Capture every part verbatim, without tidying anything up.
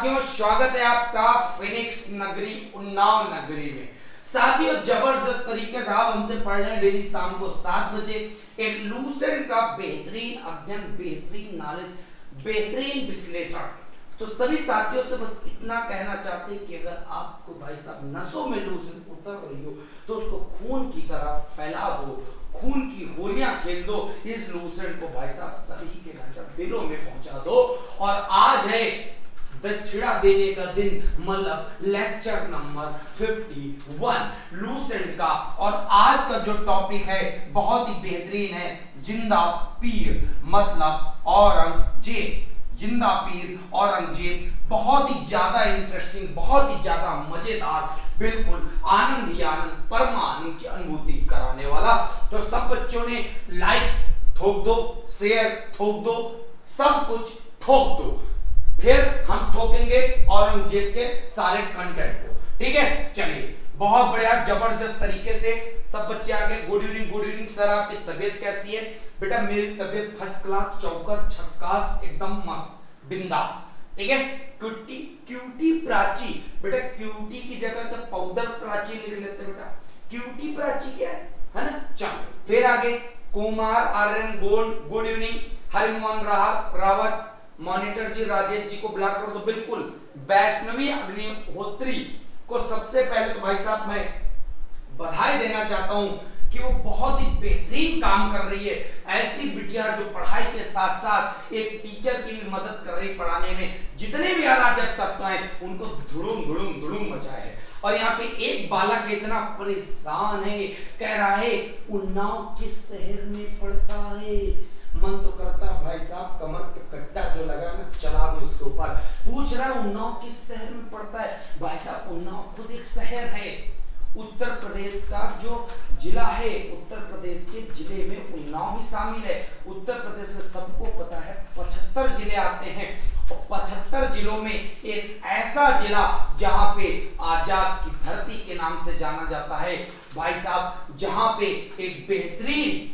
साथियों, स्वागत है आपका फिनिक्स नगरी उन्नाव नगरी में। साथियों, जबरदस्त तरीके से आप हमसे पढ़ रहे हैं डेली शाम को सात बजे एक लूसेंट का बेहतरीन अध्ययन, बेहतरीन नॉलेज, बेहतरीन विश्लेषण। तो सभी साथियों से बस इतना कहना चाहते हैं कि अगर आपको भाई साहब नसों में लूसेंट उतर रही हो तो उसको खून की तरह फैला दो, खून की होलियां खेल दो, इस लूसेंट को भाई साहब सभी के भाई साहब दिलों में पहुंचा दो। और आज है दक्षिणा देने का दिन, मतलब लेक्चर नंबर इक्यावन लूसेंट का। और आज का जो टॉपिक है बहुत ही बेहतरीन है, जिंदा पीर मतलब औरंगजेब। जिंदा पीर औरंगजेब बहुत ही ज्यादा इंटरेस्टिंग, बहुत ही ज्यादा मजेदार, बिल्कुल आनंद ही आनंद, परमानंद की अनुभूति कराने वाला। तो सब बच्चों ने लाइक ठोक दो, शेयर ठोक दो, सब कुछ ठोक दो, फिर हम ठोकेंगे औरंगजेब के सारे कंटेंट को। ठीक है, चलिए बहुत बढ़िया जबरदस्त तरीके से सब बच्चे आ गए। Good evening, good evening sir, आपकी तबीयत कैसी है? बेटा मेरी तबीयत फर्स्ट क्लास, चौकर छक्कास, एकदम मस्त बिंदास। ठीक है, क्यूटी क्यूटी प्राची, बेटा क्यूटी की जगह तो पाउडर प्राची लिख लेते बेटा, क्यूटी प्राची क्या है, है ना। चलो फिर आगे Kumar Aryan Gold, good evening. Harimohan Rawat, monitor ji Rajesh ji को ब्लॉक कर दो, बिल्कुल। वैष्णवी अग्निहोत्री को सबसे पहले तो भाई साहब मैं बधाई देना चाहता हूं कि वो बहुत ही बेहतरीन काम कर रही है। ऐसी बिटिया जो पढ़ाई के साथ साथ एक टीचर की भी मदद कर रही पढ़ाने में, जितने भी अराजक तत्व हैं उनको धुड़ुम धुड़ुम धुड़ुम मचाए है। और यहाँ पे एक बालक इतना परेशान है, कह रहा है उन्नाव किस शहर में पड़ता है। मन तो करता है भाई साहब कमर पे कट्टा जो लगा ना चला दो इसके ऊपर। पूछ रहा है उन्नाव किस शहर में पड़ता है। भाई साहब उन्नाव खुद एक शहर है, उत्तर प्रदेश का जो जिला है, उत्तर प्रदेश के जिले में उन्नाव भी शामिल है। उत्तर प्रदेश में सबको पता है पचहत्तर जिले आते हैं, और पचहत्तर जिलों में एक ऐसा जिला जहां पे आजाद की धरती के नाम से जाना जाता है भाई साहब, जहां पे एक बेहतरीन,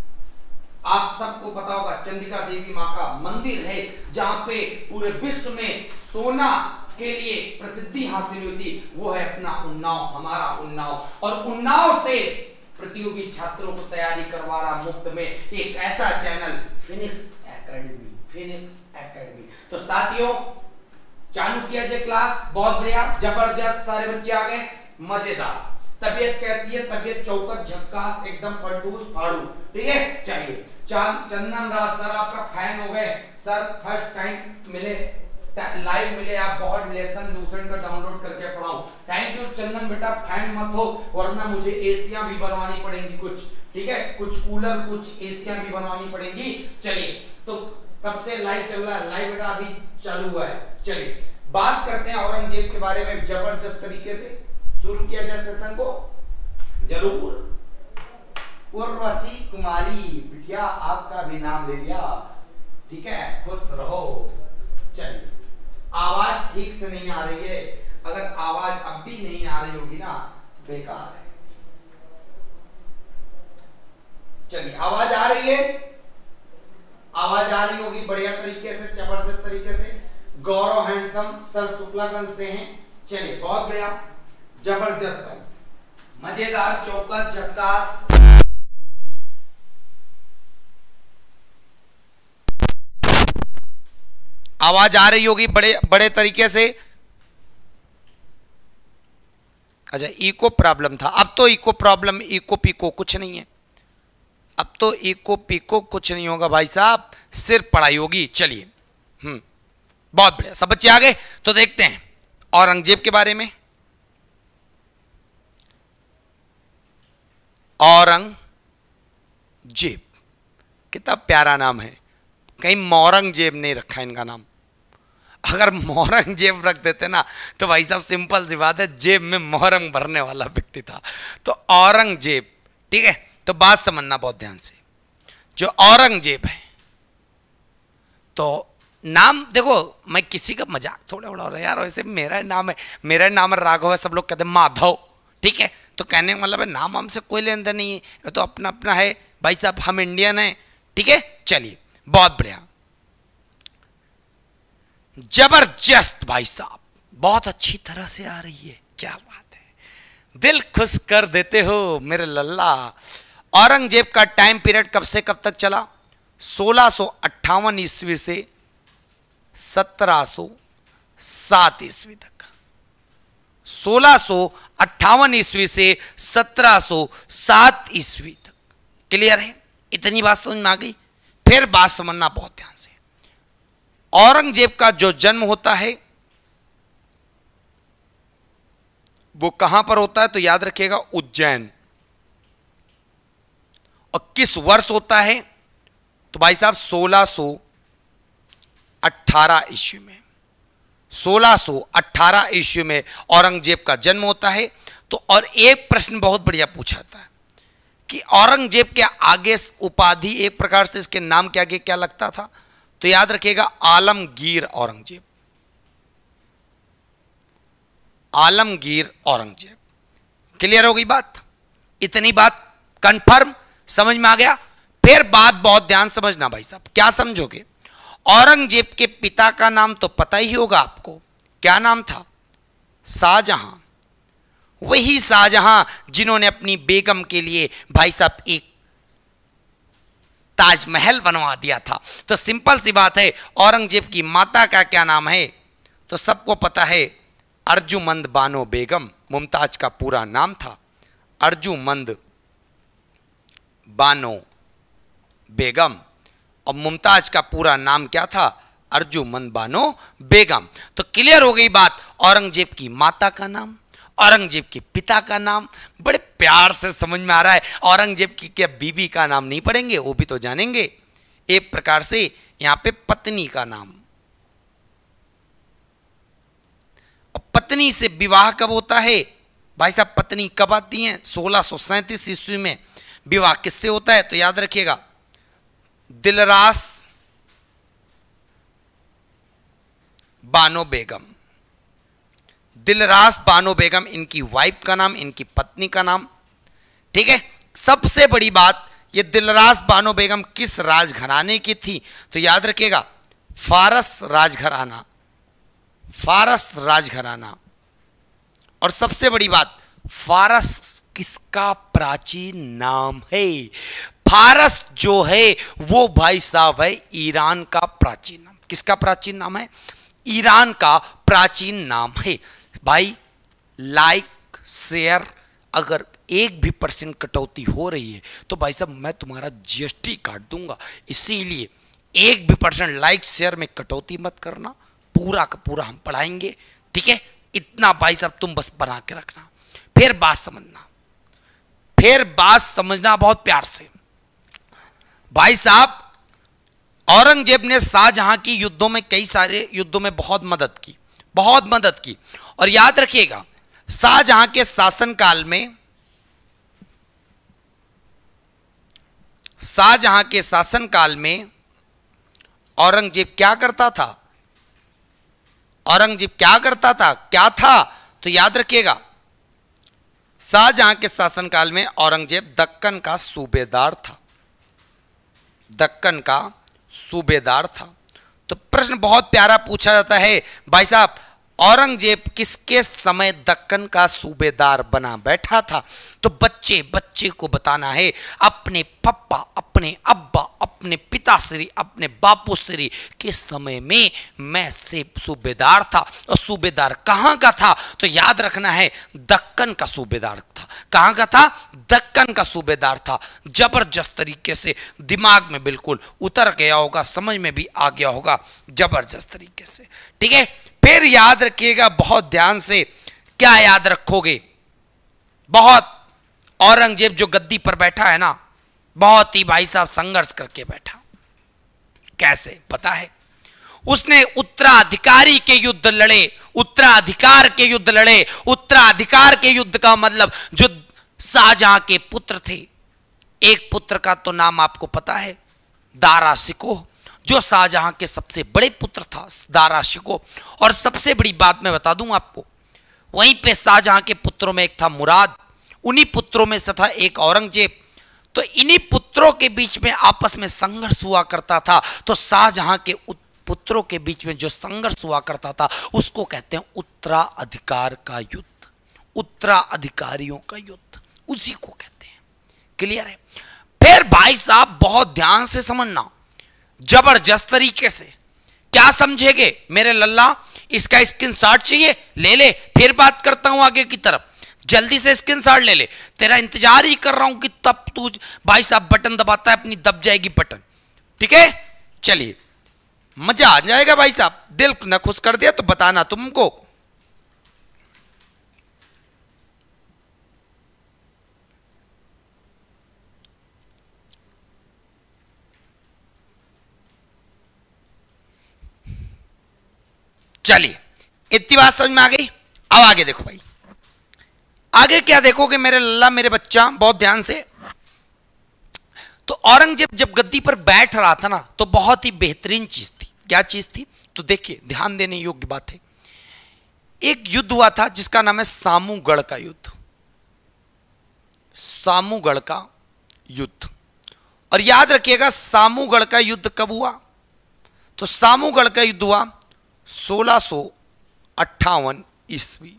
आप सबको पता होगा चंडिका देवी मां का मंदिर है, जहां पे पूरे विश्व में सोना के लिए प्रसिद्धि हासिल हुई थी, वो है अपना उन्नाव, हमारा उन्नाव। और उन्नाव से प्रतियोगी छात्रों को तैयारी करवा रहा मुफ्त में एक ऐसा channel Phoenix Academy, Phoenix Academy. तो साथियों चालू किया जाए क्लास, बहुत बढ़िया जबरदस्त, सारे बच्चे आ गए, मजेदार। तबियत कैसी है? तबियत चौकस झक्कास, एकदम पलटूस फाड़ू। ठीक है, चलिए चंदन राज सर आपका फैन हो गए सर, फर्स्ट टाइम मिले, लाइव मिले, आप बहुत लेसन लूसेंट का डाउनलोड करके पढ़ाऊं। थैंक यू चंदन बेटा, फैन मत हो वरना मुझे एसियां भी बनवानी पड़ेंगी कुछ। ठीक है, कुछ कूलर, कुछ एसियां भी बनवानी पड़ेंगी। चलिए, तो कब से लाइव चल रहा है? लाइव बेटा अभी चालू हुआ है। चलिए बात करते हैं औरंगजेब के बारे में, जबरदस्त तरीके से शुरू किया जाए सेशन को। जरूर उर्वशी कुमारी बिटिया, आपका भी नाम ले लिया। ठीक है, खुश रहो। चलिए, आवाज ठीक से नहीं आ रही है, अगर आवाज अब भी नहीं आ रही होगी ना बेकार है। चलिए आवाज आ रही है, आवाज आ रही होगी बढ़िया तरीके से, जबरदस्त तरीके से। गौरव हैंडसम सर शुक्लागंज से हैं। चलिए बहुत बढ़िया, जबरदस्त, मजेदार, चौकस झक्कास। आवाज आ रही होगी बड़े बड़े तरीके से। अच्छा, इको प्रॉब्लम था, अब तो इको प्रॉब्लम, इको पीको कुछ नहीं है, अब तो इको पीको कुछ नहीं होगा भाई साहब, सिर्फ पढ़ाई होगी। चलिए, हम्म बहुत बढ़िया, सब बच्चे आ गए। तो देखते हैं औरंगजेब के बारे में। औरंगजेब कितना प्यारा नाम है, कहीं मौरंगजेब नहीं रखा इनका नाम। अगर मौरंगजेब रख देते ना तो भाई साहब सिंपल सी बात है, जेब में मोहरंग भरने वाला व्यक्ति था। तो औरंगजेब, ठीक है, तो बात समझना बहुत ध्यान से। जो औरंगजेब है, तो नाम देखो, मैं किसी का मजाक थोड़ा उड़ा रहा है यार, वैसे मेरा नाम है, मेरा नाम राघव है, सब लोग कहते हैं माधव। ठीक है, तो कहने का मतलब है नाम हमसे कोई लेन देन नहीं है, तो अपना अपना है भाई साहब, हम इंडियन हैं। ठीक है, चलिए बहुत बढ़िया। जबरदस्त भाई साहब, बहुत अच्छी तरह से आ रही है, क्या बात है, दिल खुश कर देते हो मेरे लल्ला। औरंगजेब का टाइम पीरियड कब से कब तक चला? सोलह सौ अट्ठावन ईस्वी से सत्रह सौ सात ईस्वी तक। सोलह सौ अट्ठावन ईस्वी से सत्रह सौ सात ईस्वी तक। क्लियर है? इतनी बात समझ में आ गई? फिर बात समझना बहुत ध्यान से। औरंगजेब का जो जन्म होता है वो कहां पर होता है? तो याद रखिएगा उज्जैन। और किस वर्ष होता है? तो भाई साहब सोलह सौ अठारह ईस्वी में। सोलह सौ अठारह ईस्वी में औरंगजेब का जन्म होता है। तो और एक प्रश्न बहुत बढ़िया पूछा था कि औरंगजेब के आगे उपाधि, एक प्रकार से इसके नाम के आगे क्या लगता था? तो याद रखिएगा आलमगीर औरंगजेब। आलमगीर औरंगजेब। क्लियर हो गई बात? इतनी बात कंफर्म समझ में आ गया? फिर बात बहुत ध्यान समझना भाई साहब। क्या समझोगे? औरंगजेब के पिता का नाम तो पता ही होगा आपको, क्या नाम था? शाहजहां। वही शाहजहां जिन्होंने अपनी बेगम के लिए भाई साहब एक ताजमहल बनवा दिया था। तो सिंपल सी बात है, औरंगजेब की माता का क्या नाम है? तो सबको पता है, अर्जुमंद बानो बेगम। मुमताज का पूरा नाम था अर्जुमंद बानो बेगम। और मुमताज का पूरा नाम क्या था? अर्जुमंद बानो बेगम। तो क्लियर हो गई बात। औरंगजेब की माता का नाम, औरंगजेब के पिता का नाम, बड़े प्यार से समझ में आ रहा है। औरंगजेब की क्या बीवी का नाम नहीं पढ़ेंगे? वो भी तो जानेंगे। एक प्रकार से यहां पे पत्नी का नाम। और पत्नी से विवाह कब होता है भाई साहब? पत्नी कब आती हैं? सोलह सौ सैंतीस ईस्वी में विवाह किससे होता है? तो याद रखिएगा दिलरास बानो बेगम। दिलरास बानो बेगम इनकी वाइफ का नाम, इनकी पत्नी का नाम। ठीक है? सबसे बड़ी बात, ये दिलरास बानो बेगम किस राजघराने की थी? तो याद रखिएगा फारस राजघराना। फारस राजघराना। और सबसे बड़ी बात, फारस किसका प्राचीन नाम है? फारस जो है वो भाई साहब है ईरान का प्राचीन नाम। किसका प्राचीन नाम है? ईरान का प्राचीन नाम है। भाई लाइक शेयर, अगर एक भी परसेंट कटौती हो रही है तो भाई साहब मैं तुम्हारा जीएसटी काट दूंगा। इसीलिए एक भी परसेंट लाइक शेयर में कटौती मत करना, पूरा का पूरा हम पढ़ाएंगे। ठीक है? इतना भाई साहब तुम बस बना के रखना। फिर बात समझना, फिर बात समझना बहुत प्यार से भाई साहब। औरंगजेब ने शाहजहां की युद्धों में, कई सारे युद्धों में बहुत मदद की, बहुत मदद की। और याद रखिएगा शाहजहां के शासनकाल में, शाहजहां के शासनकाल में औरंगजेब क्या करता था? औरंगजेब क्या करता था? क्या था? तो याद रखिएगा शाहजहां के शासनकाल में औरंगजेब दक्कन का सूबेदार था। दक्कन का सूबेदार था। तो प्रश्न बहुत प्यारा पूछा जाता है भाई साहब, औरंगजेब किसके समय दक्कन का सूबेदार बना बैठा था? तो बच्चे बच्चे को बताना है, अपने पप्पा, अपने अब्बा, अपने पिताश्री, अपने बापूश्री के समय में मैं से सूबेदार था। और सूबेदार कहां का था? तो याद रखना है दक्कन का सूबेदार था। कहां का था? दक्कन का सूबेदार था। जबरदस्त तरीके से दिमाग में बिल्कुल उतर गया होगा, समझ में भी आ गया होगा जबरदस्त तरीके से। ठीक है? फिर याद रखिएगा बहुत ध्यान से, क्या याद रखोगे? बहुत, औरंगजेब जो गद्दी पर बैठा है ना, बहुत ही भाई साहब संघर्ष करके बैठा। कैसे पता है? उसने उत्तराधिकारी के युद्ध लड़े, उत्तराधिकार के युद्ध लड़े। उत्तराधिकार के युद्ध का मतलब जो शाहजहां के पुत्र थे, एक पुत्र का तो नाम आपको पता है, दारा शिकोह, जो शाहजहां के सबसे बड़े पुत्र था, दारा शिकोह। और सबसे बड़ी बात मैं बता दूं आपको, वहीं पे शाहजहां के पुत्रों में एक था मुराद, उन्हीं पुत्रों में से था एक औरंगजेब। तो इन्हीं पुत्रों के बीच में आपस में संघर्ष हुआ करता था। तो शाहजहां के पुत्रों के बीच में जो संघर्ष हुआ करता था उसको कहते हैं उत्तराधिकार का युद्ध, उत्तराधिकारियों का युद्ध, उसी को कहते हैं। क्लियर है? फिर भाई साहब बहुत ध्यान से समझना, जबरदस्त तरीके से। क्या समझेगे मेरे लल्ला? इसका स्क्रीनशॉट चाहिए? ले ले, फिर बात करता हूं आगे की तरफ। जल्दी से स्क्रीनशॉट ले ले, तेरा इंतजार ही कर रहा हूं कि तब तू भाई साहब बटन दबाता है, अपनी दब जाएगी बटन। ठीक है, चलिए, मजा आ जाएगा भाई साहब। दिल न खुश कर दिया तो बताना तुमको। चलिए, इतनी बात समझ में आ गई। अब आगे देखो भाई, आगे क्या देखोगे मेरे लल्ला मेरे बच्चा, बहुत ध्यान से। तो औरंगजेब जब गद्दी पर बैठ रहा था ना, तो बहुत ही बेहतरीन चीज थी। क्या चीज थी? तो देखिए, ध्यान देने योग्य बात है। एक युद्ध हुआ था जिसका नाम है सामूगढ़ का युद्ध, सामूगढ़ का युद्ध। और याद रखिएगा, सामूगढ़ का युद्ध कब हुआ? तो सामूगढ़ का युद्ध हुआ सोलह सौ अट्ठावन ईस्वी।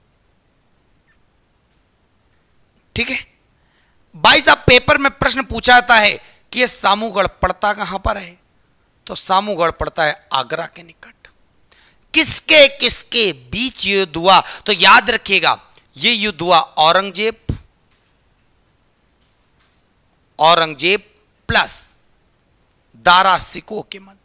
ठीक है भाई साहब, पेपर में प्रश्न पूछा जाता है कि यह सामूगढ़ पड़ता कहां पर है? तो सामूगढ़ पड़ता है आगरा के निकट। किसके किसके बीच युद्ध हुआ? तो याद रखिएगा, यह युद्ध हुआ औरंगजेब औरंगजेब प्लस दारा सिकोह के मध्य,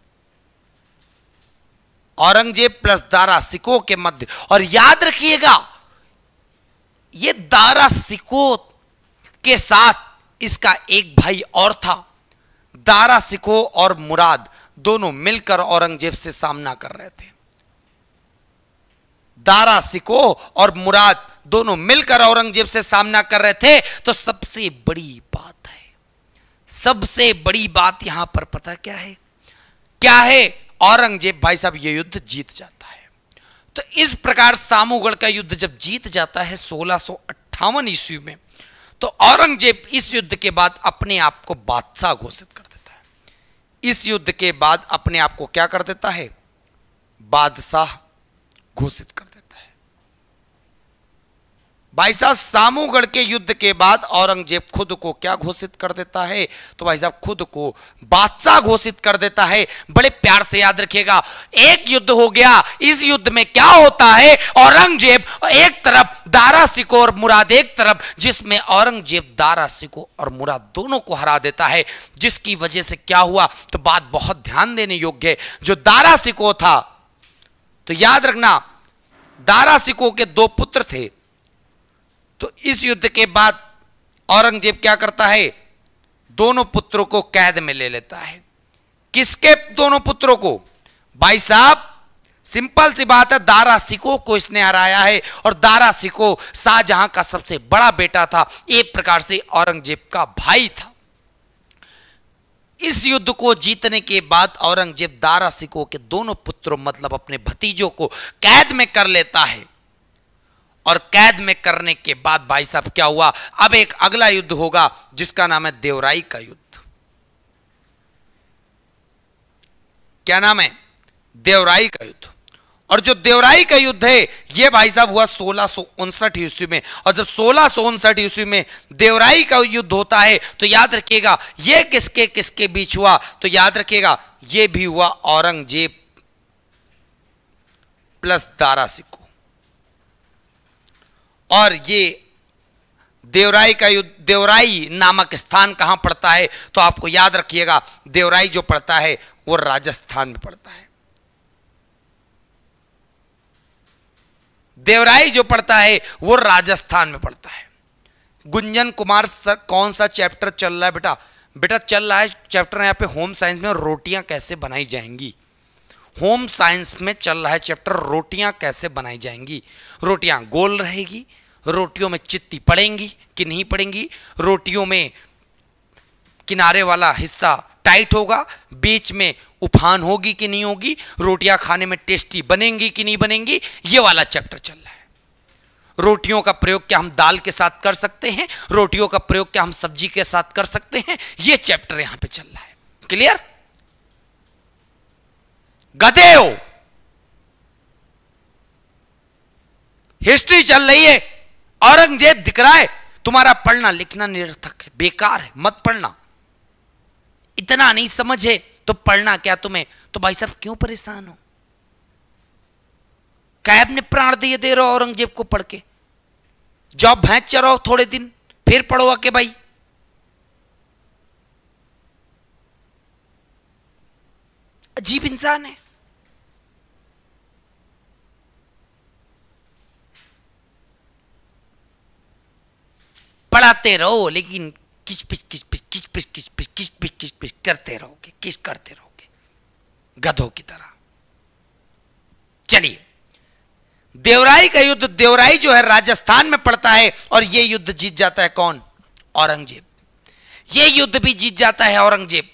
औरंगजेब प्लस दारा सिकोह के मध्य। और याद रखिएगा, यह दारा सिकोह के साथ इसका एक भाई और था। दारा सिकोह और मुराद दोनों मिलकर औरंगजेब से सामना कर रहे थे। दारा सिकोह और मुराद दोनों मिलकर औरंगजेब से सामना कर रहे थे। तो सबसे बड़ी बात है, सबसे बड़ी बात यहां पर पता क्या है? क्या है? औरंगजेब भाई साहब ये युद्ध जीत जाता है। तो इस प्रकार सामूगढ़ का युद्ध जब जीत जाता है सोलह सौ अट्ठावन ईस्वी में, तो औरंगजेब इस युद्ध के बाद अपने आप को बादशाह घोषित कर देता है। इस युद्ध के बाद अपने आप को क्या कर देता है? बादशाह घोषित कर देता है। भाई साहब, सामूगढ़ के युद्ध के बाद औरंगजेब खुद को क्या घोषित कर देता है? तो भाई साहब खुद को बादशाह घोषित कर देता है। बड़े प्यार से याद रखिएगा, एक युद्ध हो गया। इस युद्ध में क्या होता है? औरंगजेब एक तरफ, दारा सिकोह और मुराद एक तरफ, जिसमें औरंगजेब दारा सिकोह और मुराद दोनों को हरा देता है। जिसकी वजह से क्या हुआ? तो बात बहुत ध्यान देने योग्य है। जो दारा सिकोह था, तो याद रखना, दारा सिकोह के दो पुत्र थे। तो इस युद्ध के बाद औरंगजेब क्या करता है? दोनों पुत्रों को कैद में ले लेता है। किसके दोनों पुत्रों को? भाई साहब सिंपल सी बात है, दारा सिकोह को इसने हराया है। और दारा सिकोह शाहजहां का सबसे बड़ा बेटा था, एक प्रकार से औरंगजेब का भाई था। इस युद्ध को जीतने के बाद औरंगजेब दारा सिकोह के दोनों पुत्रों मतलब अपने भतीजों को कैद में कर लेता है। और कैद में करने के बाद भाई साहब क्या हुआ? अब एक अगला युद्ध होगा जिसका नाम है देवराई का युद्ध। क्या नाम है? देवराई का युद्ध। और जो देवराई का युद्ध है यह भाई साहब हुआ सोलह सौ उनसठ ईस्वी में। और जब सोलह सौ उनसठ ईस्वी में देवराई का युद्ध होता है, तो याद रखिएगा यह किसके किसके बीच हुआ? तो याद रखिएगा यह भी हुआ औरंगजेब प्लस दारा सिकोह। और ये देवराई का युद्ध, देवराई नामक स्थान कहां पड़ता है? तो आपको याद रखिएगा, देवराई जो पड़ता है वो राजस्थान में पड़ता है। देवराई जो पड़ता है वो राजस्थान में पड़ता है। गुंजन कुमार सर, कौन सा चैप्टर चल रहा है बेटा? बेटा चल रहा है चैप्टर यहाँ पे होम साइंस में रोटियां कैसे बनाई जाएंगी। होम साइंस में चल रहा है चैप्टर रोटियां कैसे बनाई जाएंगी। रोटियां गोल रहेगी, रोटियों में चित्ती पड़ेंगी कि नहीं पड़ेंगी, रोटियों में किनारे वाला हिस्सा टाइट होगा, बीच में उफान होगी कि नहीं होगी, रोटियां खाने में टेस्टी बनेंगी कि नहीं बनेंगी, ये वाला चैप्टर चल रहा है। रोटियों का प्रयोग क्या हम दाल के साथ कर सकते हैं, रोटियों का प्रयोग क्या हम सब्जी के साथ कर सकते हैं, ये चैप्टर यहां पे चल रहा है। क्लियर? गधे हो। हिस्ट्री चल रही है, औरंगजेब दिख रहा है, तुम्हारा पढ़ना लिखना निरर्थक है, बेकार है, मत पढ़ना। इतना नहीं समझ है तो पढ़ना क्या तुम्हें? तो भाई साहब क्यों परेशान हो? कैब ने प्राण दिए दे रहे हो औरंगजेब को पढ़ के? जाओ भैंस चराओ थोड़े दिन, फिर पढ़ो आके भाई। अजीब इंसान है। पढ़ाते रहो लेकिन किस पिच किस पिच किस पिच किस पिच किस पिच किस पिच करते रहोगे, किस करते रहोगे गधों की तरह। चलिए, देवराई का युद्ध, देवराई जो है राजस्थान में पड़ता है और यह युद्ध जीत जाता है कौन? औरंगजेब। यह युद्ध भी जीत जाता है औरंगजेब।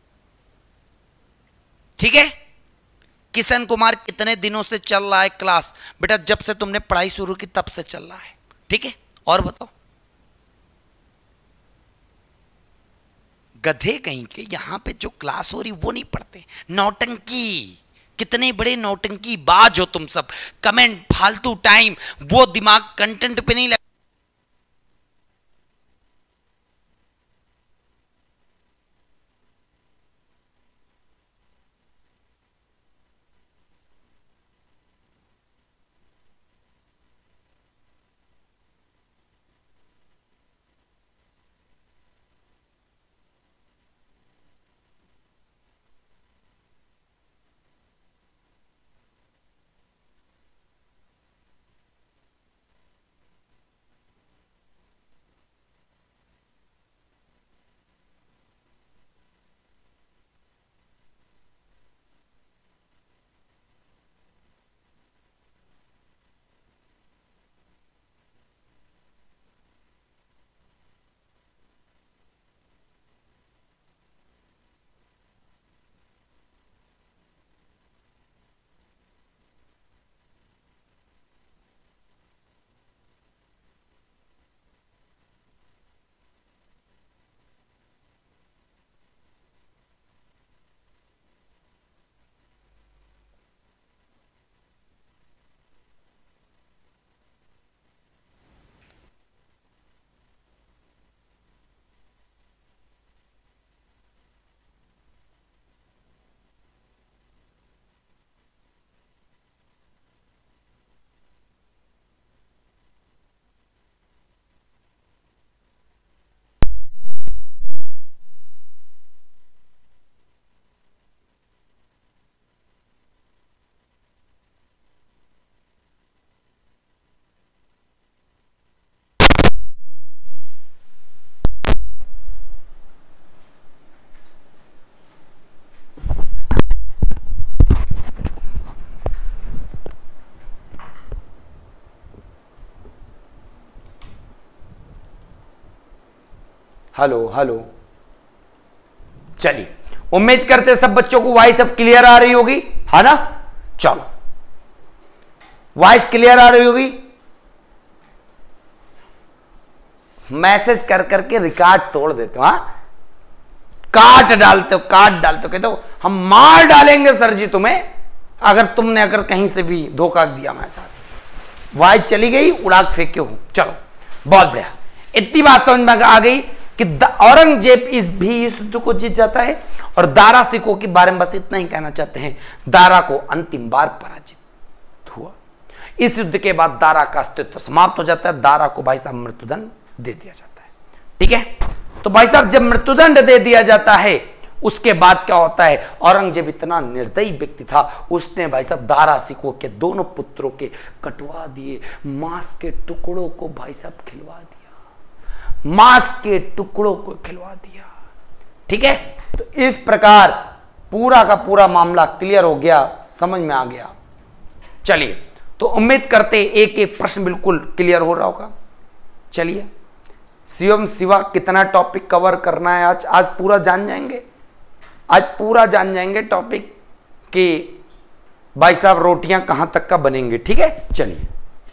ठीक है। किशन कुमार कितने दिनों से चल रहा है क्लास? बेटा जब से तुमने पढ़ाई शुरू की तब से चल रहा है। ठीक है, और बताओ। गधे कहीं के यहां पे जो क्लास हो रही वो नहीं पढ़ते। नौटंकी, कितने बड़े नौटंकी बाज हो तुम सब। कमेंट, फालतू टाइम, वो दिमाग कंटेंट पे नहीं लगा। Hello hello. चलिए, उम्मीद करते सब बच्चों को वॉइस अब क्लियर आ रही होगी, है ना? चलो, वॉइस क्लियर आ रही होगी। मैसेज कर करके रिकॉर्ड तोड़ देते हो, हाँ? काट डालते हो, काट डालते हो, कहते हो हम मार डालेंगे सर जी तुम्हें अगर तुमने अगर कहीं से भी धोखा दिया हमारे साथ। वॉइस चली गई, उड़ा फेंके हो। चलो, बहुत बढ़िया। इतनी बात समझ में आ गई कि औरंगजेब इस भी इस युद्ध को जीत जाता है। और दारा सिकों के बारे में बस इतना ही कहना चाहते हैं, दारा को अंतिम बार पराजित हुआ। इस युद्ध के बाद दारा का अस्तित्व समाप्त हो जाता है। दारा को भाई साहब मृत्युदंड दे दिया जाता है। ठीक है, तो भाई साहब जब मृत्युदंड दे दिया जाता है उसके बाद क्या होता है? औरंगजेब इतना निर्दयी व्यक्ति था, उसने भाई साहब दारा सिकों के दोनों पुत्रों के कटवा दिए, मांस के टुकड़ों को भाई साहब खिलवा दिया, मांस के टुकड़ों को खिलवा दिया। ठीक है, तो इस प्रकार पूरा का पूरा मामला क्लियर हो गया, समझ में आ गया। चलिए, तो उम्मीद करते एक एक प्रश्न बिल्कुल क्लियर हो रहा होगा। चलिए, शिवम शिवा कितना टॉपिक कवर करना है आज? आज पूरा जान जाएंगे, आज पूरा जान जाएंगे टॉपिक कि भाई साहब रोटियां कहां तक का बनेंगे। ठीक है, चलिए।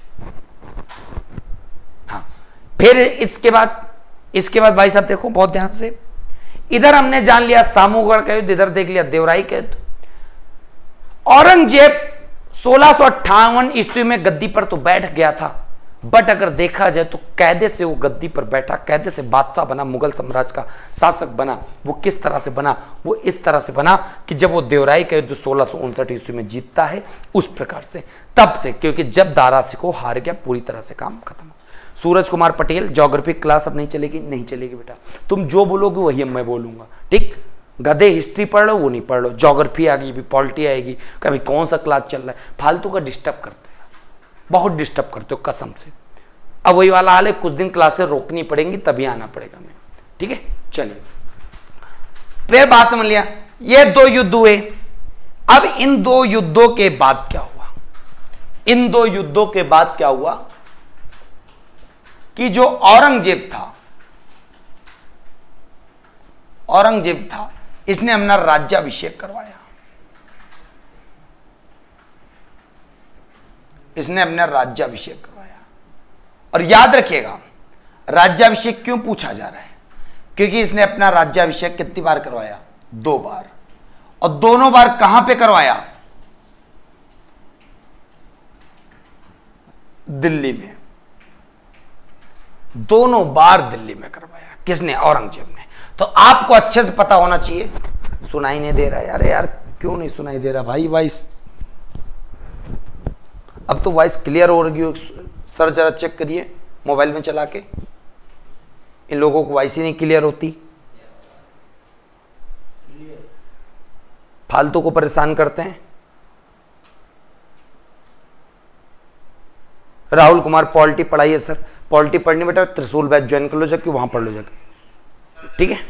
हाँ, फिर इसके बाद इसके बाद भाई साहब देखो बहुत ध्यान से, इधर हमने जान लिया सामूगढ़ का युद्ध, इधर देख लिया देवराई का युद्ध। औरंगजेब सोलह सौ अट्ठावन ईस्वी में गद्दी पर तो बैठ गया था, बट अगर देखा जाए तो कायदे से वो गद्दी पर बैठा, कायदे से बादशाह बना, मुगल साम्राज्य का शासक बना। वो किस तरह से बना? वो इस तरह से बना कि जब वो देवराई का युद्ध सोलह सौ उनसठ ईस्वी में जीतता है, उस प्रकार से, तब से, क्योंकि जब दारा सिकोह हार गया, पूरी तरह से काम खत्म। सूरज कुमार पटेल, ज्योग्राफी क्लास अब नहीं चलेगी, नहीं चलेगी बेटा, तुम जो बोलोगे वही मैं बोलूंगा, ठीक? गधे हिस्ट्री पढ़ लो, वो नहीं पढ़ लो, ज्योग्राफी आ गई, भी पॉलिटी आएगी, कभी कौन सा क्लास चल रहा है, फालतू का डिस्टर्ब करते हो, बहुत डिस्टर्ब करते हो कसम से। अब वही वाला हाल है, कुछ दिन क्लासेस रोकनी पड़ेंगी, तभी आना पड़ेगा मैं, ठीक है? चलिए, फिर बात समझ लिया, ये दो युद्ध हुए। अब इन दो युद्धों के बाद क्या हुआ? इन दो युद्धों के बाद क्या हुआ कि जो औरंगजेब था, औरंगजेब था, इसने अपना राज्याभिषेक करवाया। इसने अपना राज्याभिषेक करवाया। और याद रखिएगा, राज्याभिषेक क्यों पूछा जा रहा है? क्योंकि इसने अपना राज्याभिषेक कितनी बार करवाया? दो बार। और दोनों बार कहां पे करवाया? दिल्ली में। दोनों बार दिल्ली में करवाया। किसने? औरंगजेब ने। तो आपको अच्छे से पता होना चाहिए। सुनाई नहीं दे रहा है? अरे यार क्यों नहीं सुनाई दे रहा भाई वॉइस? अब तो वॉइस क्लियर हो रही हो। सर जरा चेक करिए मोबाइल में चला के, इन लोगों को वॉइस ही नहीं क्लियर होती, फालतू को परेशान करते हैं। राहुल कुमार पॉलिटी पढ़ाइए सर। पॉलिटी पढ़नी बेटा त्रिशूल बैच ज्वाइन कर लो जाके, वहां पढ़ लो जाके, ठीक है?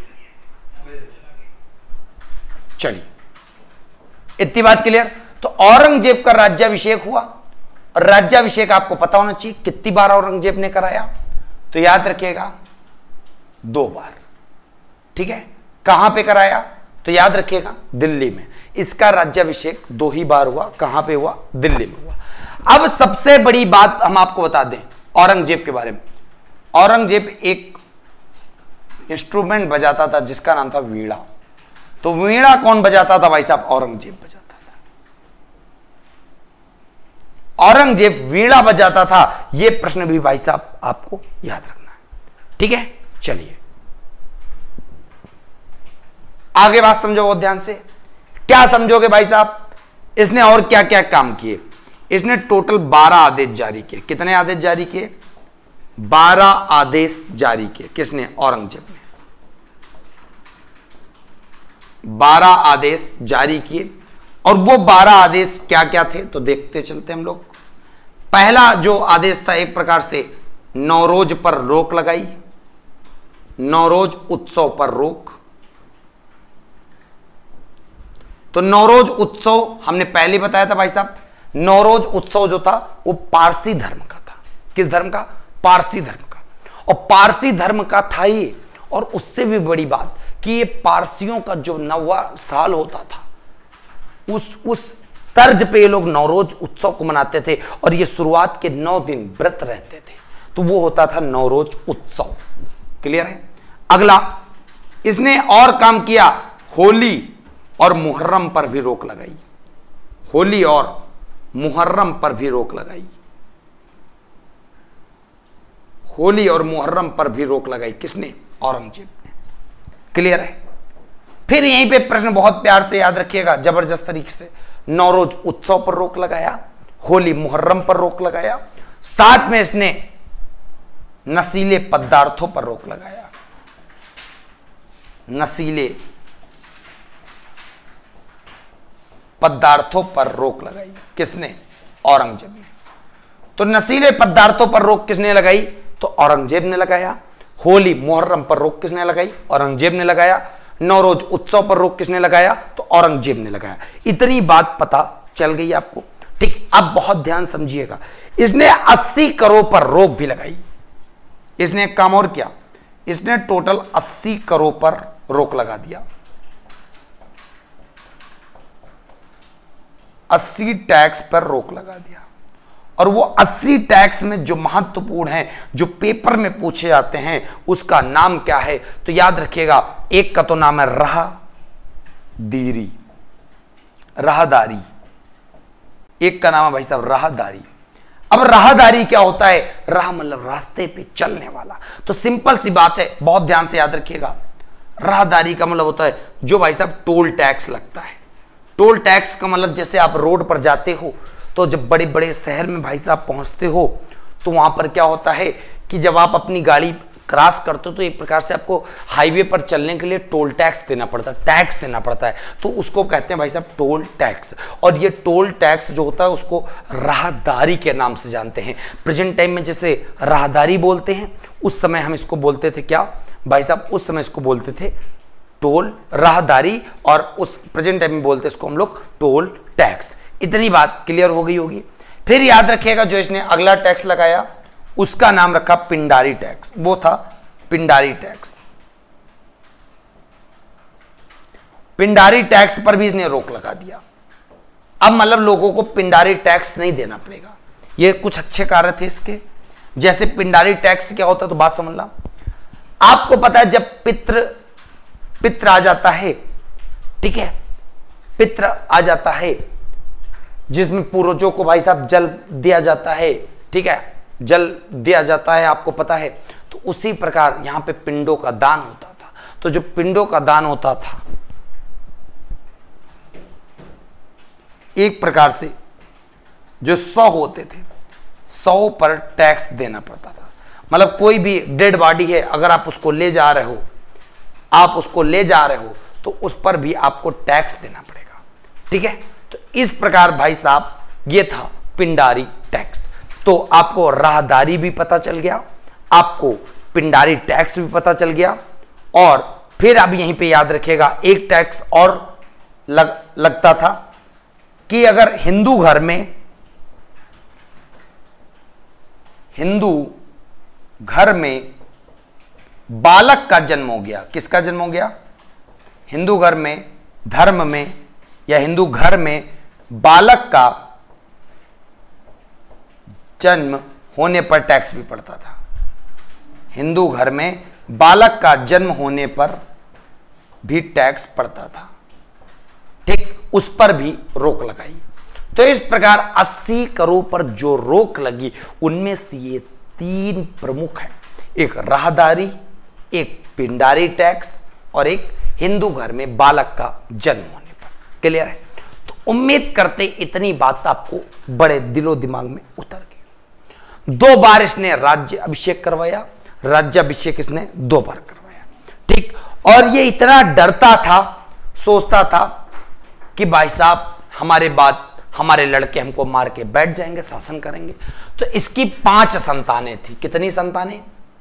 चलिए, इतनी बात क्लियर। तो औरंगजेब का राज्याभिषेक हुआ। और राज्याभिषेक आपको पता होना चाहिए कितनी बार औरंगजेब ने कराया, तो याद रखिएगा दो बार, ठीक है? कहां पे कराया? तो याद रखिएगा दिल्ली में। इसका राज्याभिषेक दो ही बार हुआ। कहां पे हुआ? दिल्ली में हुआ। अब सबसे बड़ी बात हम आपको बता दें औरंगजेब के बारे में। औरंगजेब एक इंस्ट्रूमेंट बजाता था जिसका नाम था वीणा। तो वीणा कौन बजाता था भाई साहब? औरंगजेब बजाता था। औरंगजेब वीणा बजाता था, यह प्रश्न भी भाई साहब आपको याद रखना है, ठीक है? चलिए आगे बात समझो बहुत ध्यान से। क्या समझोगे भाई साहब? इसने और क्या क्या काम किए? इसने टोटल बारह आदेश जारी किए। कितने आदेश जारी किए? बारह आदेश जारी किए। किसने? औरंगजेब ने बारह आदेश जारी किए। और वो बारह आदेश क्या क्या थे तो देखते चलते हम लोग। पहला जो आदेश था, एक प्रकार से नौरोज पर रोक लगाई। नौरोज उत्सव पर रोक। तो नौरोज उत्सव हमने पहले बताया था भाई साहब। नौरोज उत्सव जो था वो पारसी धर्म का था। किस धर्म का? पारसी धर्म का। और पारसी धर्म का था ये। और उससे भी बड़ी बात कि ये पारसियों का जो नवा साल होता था, उस उस तर्ज पे ये लोग नौरोज उत्सव को मनाते थे। और ये शुरुआत के नौ दिन व्रत रहते थे, तो वो होता था नौरोज उत्सव। क्लियर है? अगला इसने और काम किया, होली और मुहर्रम पर भी रोक लगाई। होली और मुहर्रम पर भी रोक लगाई। होली और मुहर्रम पर भी रोक लगाई। किसने? औरंगजेब ने। क्लियर है? फिर यहीं पे प्रश्न बहुत प्यार से याद रखिएगा, जबरदस्त तरीके से। नौरोज उत्सव पर रोक लगाया, होली मुहर्रम पर रोक लगाया, साथ में इसने नशीले पदार्थों पर रोक लगाया। नशीले पदार्थों पर रोक लगाई। किसने? औरंगजेब ने। तो नशीले पदार्थों पर रोक किसने लगाई? तो औरंगजेब ने लगाया। होली मुहर्रम पर रोक किसने लगाई? औरंगजेब ने लगाया। नौरोज उत्सव पर रोक किसने लगाया? तो औरंगजेब ने लगाया। इतनी बात पता चल गई आपको, ठीक? अब बहुत ध्यान समझिएगा। इसने अस्सी करोड़ पर रोक भी लगाई। इसने एक काम और किया, इसने टोटल अस्सी करोड़ पर रोक लगा दिया। अस्सी टैक्स पर रोक लगा दिया। और वो अस्सी टैक्स में जो महत्वपूर्ण है, जो पेपर में पूछे जाते हैं, उसका नाम क्या है? तो याद रखिएगा, एक का तो नाम है राह दीरी, राहदारी। एक का नाम है भाई साहब राहदारी। अब राहदारी क्या होता है? राह मतलब रास्ते पे चलने वाला। तो सिंपल सी बात है, बहुत ध्यान से याद रखिएगा। राहदारी का मतलब होता है जो भाई साहब टोल टैक्स लगता है। टोल टैक्स का मतलब जैसे आप रोड पर जाते हो तो जब बड़े बड़े शहर में भाई साहब पहुंचते हो तो वहां पर क्या होता है कि जब आप अपनी गाड़ी क्रॉस करते हो तो एक प्रकार से आपको हाईवे पर चलने के लिए टोल टैक्स देना पड़ता है, टैक्स देना पड़ता है। तो उसको कहते हैं भाई साहब टोल टैक्स। और ये टोल टैक्स जो होता है उसको राहदारी के नाम से जानते हैं। प्रेजेंट टाइम में जैसे राहदारी बोलते हैं, उस समय हम इसको बोलते थे क्या भाई साहब? उस समय इसको बोलते थे टोल राहदारी, और उस प्रेजेंट टाइम में बोलते इसको हम लोग टोल टैक्स। इतनी बात क्लियर हो गई होगी। फिर याद रखिएगा जो इसने अगला टैक्स लगाया उसका नाम रखा पिंडारी टैक्स। वो था पिंडारी टैक्स। पिंडारी टैक्स पर भी इसने रोक लगा दिया। अब मतलब लोगों को पिंडारी टैक्स नहीं देना पड़ेगा। ये कुछ अच्छे कार्य थे इसके। जैसे पिंडारी टैक्स क्या होता है तो बात समझ ला। आपको पता है जब पितृ पितृ आ जाता है, ठीक है, पितृ आ जाता है जिसमें पूर्वजों को भाई साहब जल दिया जाता है, ठीक है, जल दिया जाता है, आपको पता है। तो उसी प्रकार यहां पे पिंडों का दान होता था। तो जो पिंडों का दान होता था एक प्रकार से जो सौ होते थे, सौ पर टैक्स देना पड़ता था। मतलब कोई भी डेड बॉडी है, अगर आप उसको ले जा रहे हो आप उसको ले जा रहे हो तो उस पर भी आपको टैक्स देना पड़ेगा, ठीक है। तो इस प्रकार भाई साहब ये था पिंडारी टैक्स। तो आपको राहदारी भी पता चल गया, आपको पिंडारी टैक्स भी पता चल गया, और फिर अब यहीं पे याद रखिएगा एक टैक्स और लग, लगता था कि अगर हिंदू घर में हिंदू घर में बालक का जन्म हो गया। किसका जन्म हो गया? हिंदू घर में, धर्म में या हिंदू घर में बालक का जन्म होने पर टैक्स भी पड़ता था। हिंदू घर में बालक का जन्म होने पर भी टैक्स पड़ता था, ठीक, उस पर भी रोक लगाई। तो इस प्रकार अस्सी करोड़ पर जो रोक लगी उनमें से ये तीन प्रमुख है, एक राहदारी, एक पिंडारी टैक्स और एक हिंदू घर में बालक का जन्म होने पर। क्लियर है? तो उम्मीद करते इतनी बात आपको बड़े दिलो दिमाग में उतर गई। दो बार इसने राज्य अभिषेक करवाया, राज्याभिषेक इसने दो बार करवाया, ठीक। और ये इतना डरता था, सोचता था कि भाई साहब हमारे बाद हमारे लड़के हमको मार के बैठ जाएंगे, शासन करेंगे। तो इसकी पांच संतानें थी। कितनी संतानें?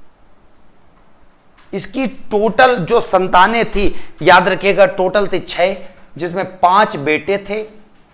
इसकी टोटल जो संतानें थी याद रखिएगा टोटल थी छह, जिसमें पांच बेटे थे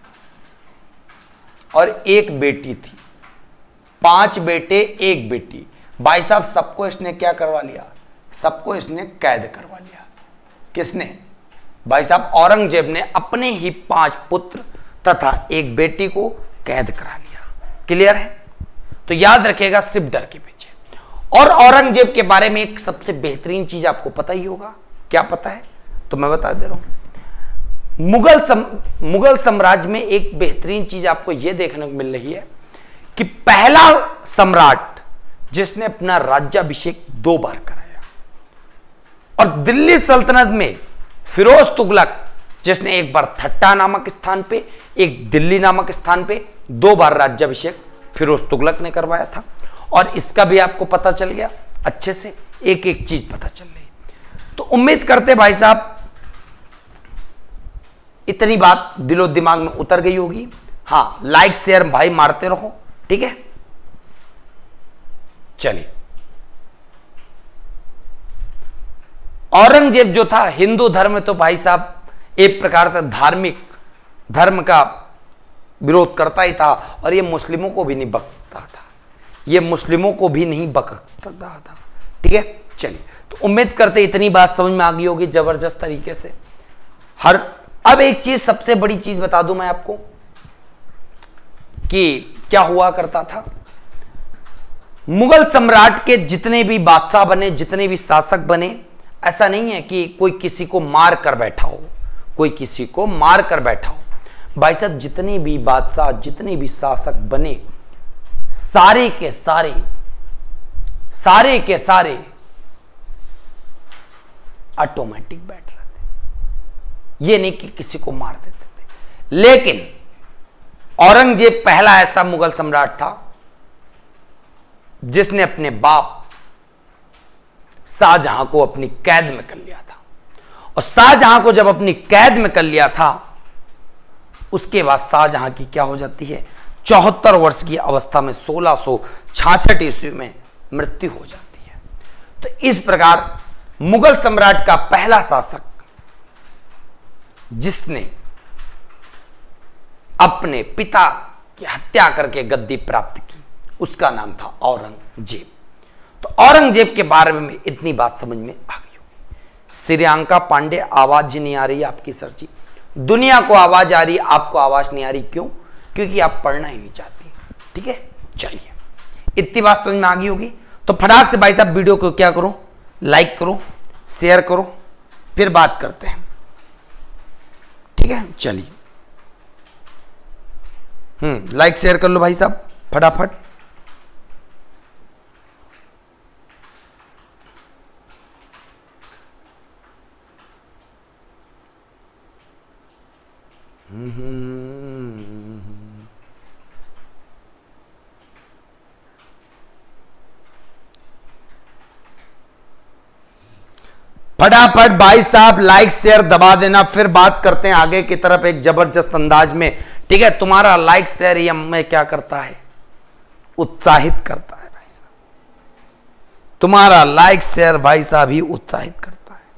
और एक बेटी थी। पांच बेटे एक बेटी। भाई साहब सबको इसने क्या करवा लिया? सबको इसने कैद करवा लिया। किसने? भाई साहब औरंगजेब ने अपने ही पांच पुत्र तथा एक बेटी को कैद करा लिया। क्लियर है? तो याद रखिएगा सिर्फ डर के पीछे। और औरंगजेब के बारे में एक सबसे बेहतरीन चीज आपको पता ही होगा। क्या पता है? तो मैं बता दे रहा हूं। मुगल सम, मुगल साम्राज्य में एक बेहतरीन चीज आपको यह देखने को मिल रही है कि पहला सम्राट जिसने अपना राज्याभिषेक दो बार कराया, और दिल्ली सल्तनत में फिरोज तुगलक जिसने एक बार थट्टा नामक स्थान पे, एक दिल्ली नामक स्थान पे दो बार राज्याभिषेक फिरोज तुगलक ने करवाया था। और इसका भी आपको पता चल गया अच्छे से, एक एक चीज पता चल रही। तो उम्मीद करते भाई साहब इतनी बात दिलो दिमाग में उतर गई होगी। हां, लाइक शेयर भाई मारते रहो, ठीक है। चलिए, औरंगजेब जो था हिंदू धर्म तो भाई साहब एक प्रकार से धार्मिक धर्म का विरोध करता ही था, और ये मुस्लिमों को भी नहीं बख्शता था, ये मुस्लिमों को भी नहीं बख्शता था, ठीक है। चलिए, तो उम्मीद करते इतनी बात समझ में आ गई होगी जबरदस्त तरीके से। हर अब एक चीज, सबसे बड़ी चीज बता दूं मैं आपको कि क्या हुआ करता था। मुगल सम्राट के जितने भी बादशाह बने, जितने भी शासक बने, ऐसा नहीं है कि कोई किसी को मार कर बैठा हो, कोई किसी को मार कर बैठा हो, भाई साहब जितने भी बादशाह, जितने भी शासक बने, सारे के सारे सारे के सारे ऑटोमेटिक बैठ रहे थे। ये नहीं कि किसी को मार देते थे। लेकिन औरंगजेब पहला ऐसा मुगल सम्राट था जिसने अपने बाप शाहजहां को अपनी कैद में कर लिया था। और शाहजहां को जब अपनी कैद में कर लिया था, उसके बाद शाहजहां की क्या हो जाती है, चौहत्तर वर्ष की अवस्था में सोलह सौ छियासठ ईस्वी में मृत्यु हो जाती है। तो इस प्रकार मुगल सम्राट का पहला शासक जिसने अपने पिता की हत्या करके गद्दी प्राप्त की, उसका नाम था औरंगजेब। तो औरंगजेब के बारे में इतनी बात समझ में आ गई होगी। श्रेयांका पांडे, आवाज ही नहीं आ रही आपकी सर जी। दुनिया को आवाज आ रही, आपको आवाज नहीं आ रही, क्यों? क्योंकि आप पढ़ना ही नहीं चाहती। ठीक है, चलिए, इतनी बात समझ में आ गई होगी। तो फटाक से भाई साहब वीडियो को क्या करो, लाइक करो, शेयर करो, फिर बात करते हैं। ठीक है, चलिए, हम्म लाइक शेयर कर लो भाई साहब फटाफट। फटाफट भाई साहब लाइक शेयर दबा देना, फिर बात करते हैं आगे की तरफ एक जबरदस्त अंदाज में। ठीक है, तुम्हारा लाइक शेयर ये हमें क्या करता है, उत्साहित करता है भाई साहब। तुम्हारा लाइक शेयर भाई साहब ही उत्साहित करता है।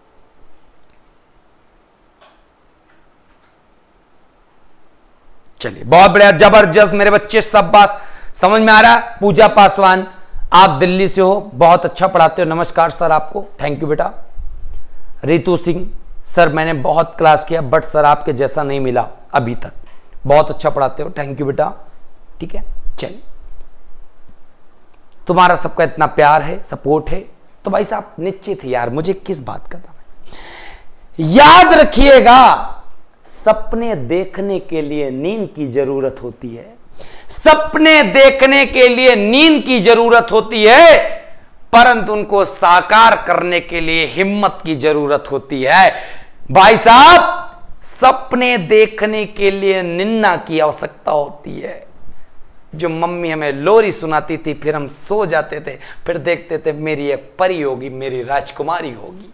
चलिए, बहुत बढ़िया, जबरदस्त मेरे बच्चे, सब बात समझ में आ रहा है। पूजा पासवान, आप दिल्ली से हो, बहुत अच्छा पढ़ाते हो, नमस्कार सर आपको, थैंक यू बेटा। रितु सिंह, सर मैंने बहुत क्लास किया बट सर आपके जैसा नहीं मिला अभी तक, बहुत अच्छा पढ़ाते हो, थैंक यू बेटा। ठीक है, चलिए, तुम्हारा सबका इतना प्यार है, सपोर्ट है, तो भाई साहब निश्चित है यार, मुझे किस बात का था। याद रखिएगा, सपने देखने के लिए नींद की जरूरत होती है, सपने देखने के लिए नींद की जरूरत होती है, परंतु उनको साकार करने के लिए हिम्मत की जरूरत होती है। भाई साहब, सपने देखने के लिए निन्ना की आवश्यकता होती है। जो मम्मी हमें लोरी सुनाती थी, फिर हम सो जाते थे, फिर देखते थे मेरी एक परी होगी, मेरी राजकुमारी होगी।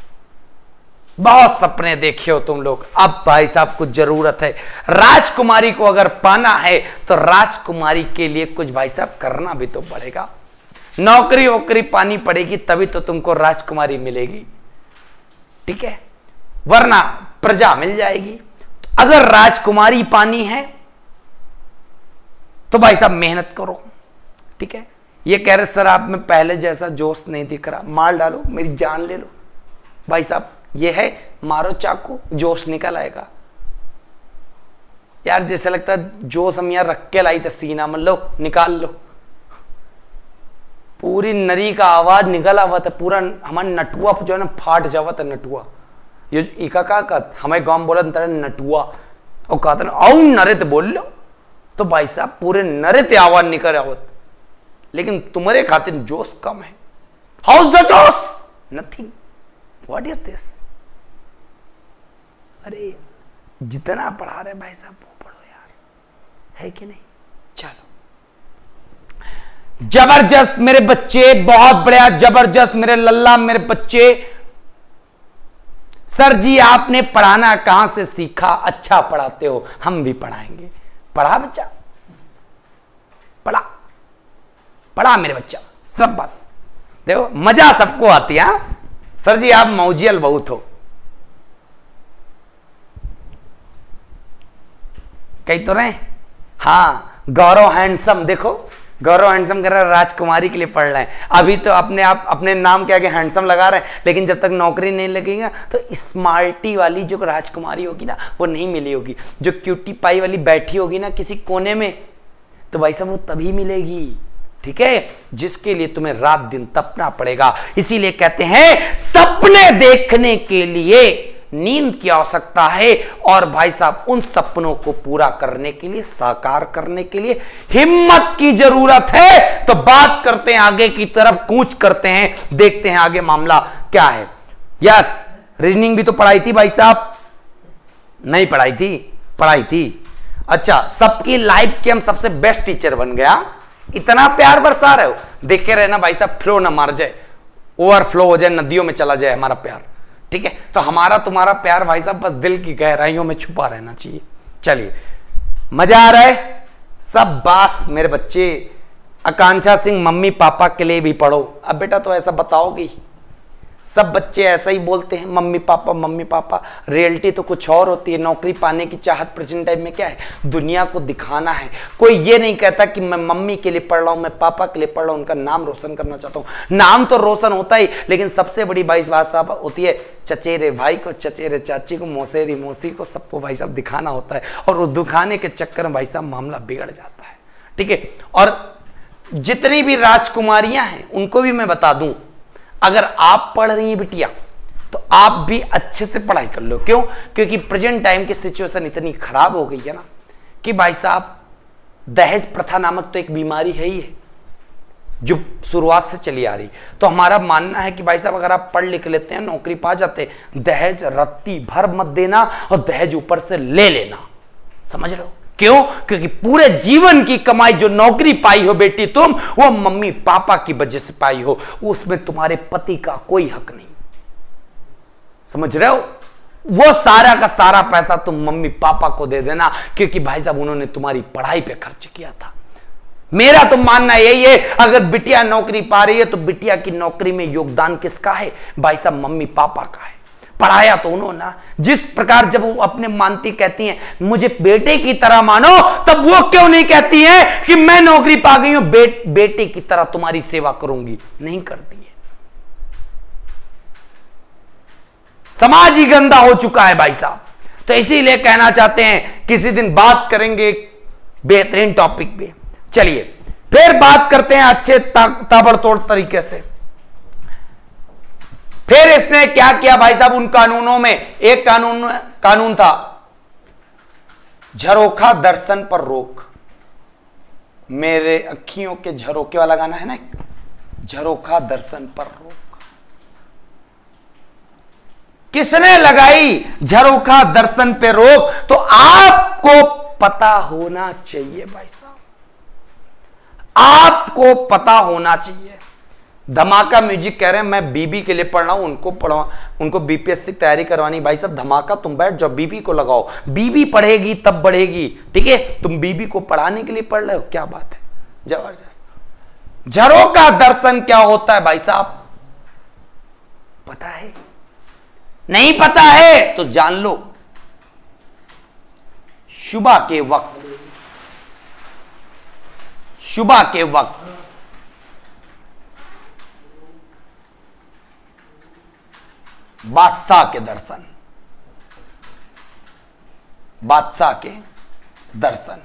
बहुत सपने देखे हो तुम लोग। अब भाई साहब कुछ जरूरत है, राजकुमारी को अगर पाना है तो राजकुमारी के लिए कुछ भाई साहब करना भी तो पड़ेगा। नौकरी वोकरी पानी पड़ेगी तभी तो तुमको राजकुमारी मिलेगी। ठीक है, वरना प्रजा मिल जाएगी। तो अगर राजकुमारी पानी है तो भाई साहब मेहनत करो। ठीक है, ये कह रहे सर आप में पहले जैसा जोश नहीं दिख रहा, मार डालो, मेरी जान ले लो। भाई साहब ये है, मारो चाकू, जोश निकल आएगा। यार जैसे लगता है जोश हम यार रख के लाई थे सीना में, लो निकाल लो। पूरी नरी का आवाज निकला हुआ था, पूरा हमारा नटुआ जो है ना फाट जावा था, नटुआ। ये इका का कहत हमारे गांव बोला था नटुआ, और कहता ना औ नरित बोल लो, तो भाई साहब पूरे नरित आवाज निकल आवत। लेकिन तुम्हारे खातिर जोश कम है। How's the josh, nothing, what is this. अरे जितना पढ़ा रहे भाई साहब वो पढ़ो यार, है कि नहीं। चलो, जबरदस्त मेरे बच्चे, बहुत बढ़िया, जबरदस्त मेरे लल्ला, मेरे बच्चे। सर जी आपने पढ़ाना कहां से सीखा, अच्छा पढ़ाते हो, हम भी पढ़ाएंगे। पढ़ा बच्चा, पढ़ा पढ़ा मेरे बच्चा, सब बस देखो मजा सबको आती है। सर जी आप मौजियल बहुत हो, कही तो रहे। हाँ, गौरव हैंडसम, देखो गौरव हैंडसम कर रहा है, राजकुमारी के लिए पढ़ रहे हैं। अभी तो अपने आप अपने नाम के आगे हैंडसम लगा रहे हैं, लेकिन जब तक नौकरी नहीं लगेगा तो स्मार्टी वाली जो राजकुमारी होगी ना वो नहीं मिली होगी। जो क्यूटी पाई वाली बैठी होगी ना किसी कोने में, तो भाई साहब वो तभी मिलेगी। ठीक है, जिसके लिए तुम्हें रात दिन तपना पड़ेगा। इसीलिए कहते हैं सपने देखने के लिए नींद की आवश्यकता है और भाई साहब उन सपनों को पूरा करने के लिए, साकार करने के लिए हिम्मत की जरूरत है। तो बात करते हैं आगे की तरफ, कूच करते हैं, देखते हैं आगे मामला क्या है। यस, रीजनिंग भी तो पढ़ाई थी भाई साहब, नहीं पढ़ाई थी? पढ़ाई थी। अच्छा, सबकी लाइफ के हम सबसे बेस्ट टीचर बन गया, इतना प्यार बरसा रहे हो, देखे रहना भाई साहब, फ्लो ना मार जाए, ओवरफ्लो हो जाए, नदियों में चला जाए हमारा प्यार, ठीक है? तो हमारा तुम्हारा प्यार भाई साहब बस दिल की गहराइयों में छुपा रहना चाहिए। चलिए, मजा आ रहा है सब? बास मेरे बच्चे, आकांक्षा सिंह मम्मी पापा के लिए भी पढ़ो। अब बेटा तो ऐसा बताओगी, सब बच्चे ऐसा ही बोलते हैं mummy papa mummy papa, reality तो कुछ और होती है। नौकरी पाने की चाहत प्रेजेंट टाइम में क्या है? दुनिया को दिखाना है। कोई ये नहीं कहता कि मैं मम्मी के लिए पढ़ रहा हूं, मैं पापा के लिए पढ़ रहा हूं, उनका नाम रोशन करना चाहता हूं। नाम तो रोशन होता ही, लेकिन सबसे बड़ी बाईस बात साहब होती है, चचेरे भाई को, चचेरे चाची को, मौसेरी मौसी को, सबको भाई साहब दिखाना होता है, और उस दिखाने के चक्कर में भाई साहब मामला बिगड़ जाता है, ठीक है? और जितनी भी राजकुमारियां हैं उनको भी मैं बता दूं, अगर आप पढ़ रही हैं बिटिया तो आप भी अच्छे से पढ़ाई कर लो। क्यों? क्योंकि प्रेजेंट टाइम की सिचुएशन इतनी खराब हो गई है ना कि भाई साहब दहेज प्रथा नामक तो एक बीमारी है ही है जो शुरुआत से चली आ रही। तो हमारा मानना है कि भाई साहब अगर आप पढ़ लिख लेते हैं, नौकरी पा जाते हैं, दहेज रत्ती भर मत देना और दहेज ऊपर से ले लेना, समझ रहे हो? क्यों? क्योंकि पूरे जीवन की कमाई जो नौकरी पाई हो बेटी तुम, वो मम्मी पापा की वजह से पाई हो, उसमें तुम्हारे पति का कोई हक नहीं, समझ रहे हो? वो सारा का सारा पैसा तुम मम्मी पापा को दे देना, क्योंकि भाई साहब उन्होंने तुम्हारी पढ़ाई पे खर्च किया था। मेरा तो मानना यही है, अगर बिटिया नौकरी पा रही है तो बिटिया की नौकरी में योगदान किसका है? भाई साहब मम्मी पापा का है। पढ़ाया तो उन्होंने, जिस प्रकार जब वो अपने मानती कहती हैं मुझे बेटे की तरह मानो, तब वो क्यों नहीं कहती हैं कि मैं नौकरी पा गई हूं, बे, बेटे की तरह तुम्हारी सेवा करूंगी? नहीं करती है। समाज ही गंदा हो चुका है भाई साहब। तो इसीलिए कहना चाहते हैं किसी दिन बात करेंगे बेहतरीन टॉपिक पे। चलिए फिर बात करते हैं अच्छे ता, ताबड़तोड़ तरीके से। फिर इसने क्या किया भाई साहब? उन कानूनों में एक कानून कानून था झरोखा दर्शन पर रोक। मेरे अखियों के झरोखे वाला गाना है ना, झरोखा दर्शन पर रोक। किसने लगाई झरोखा दर्शन पे रोक? तो आपको पता होना चाहिए भाई साहब, आपको पता होना चाहिए। धमाका म्यूजिक कह रहे हैं मैं बीबी के लिए पढ़ रहा हूं, उनको पढ़ा, उनको बीपीएससी की तैयारी करवानी। भाई साहब धमाका तुम बैठ जाओ, बीबी को लगाओ, बीबी पढ़ेगी तब बढ़ेगी, ठीक है? तुम बीबी को पढ़ाने के लिए पढ़ रहे हो, क्या बात है, जबरदस्त। झरोखा दर्शन क्या होता है भाई साहब? पता है? नहीं पता है तो जान लो। सुबह के वक्त, सुबह के वक्त बादशाह के दर्शन, बादशाह के दर्शन।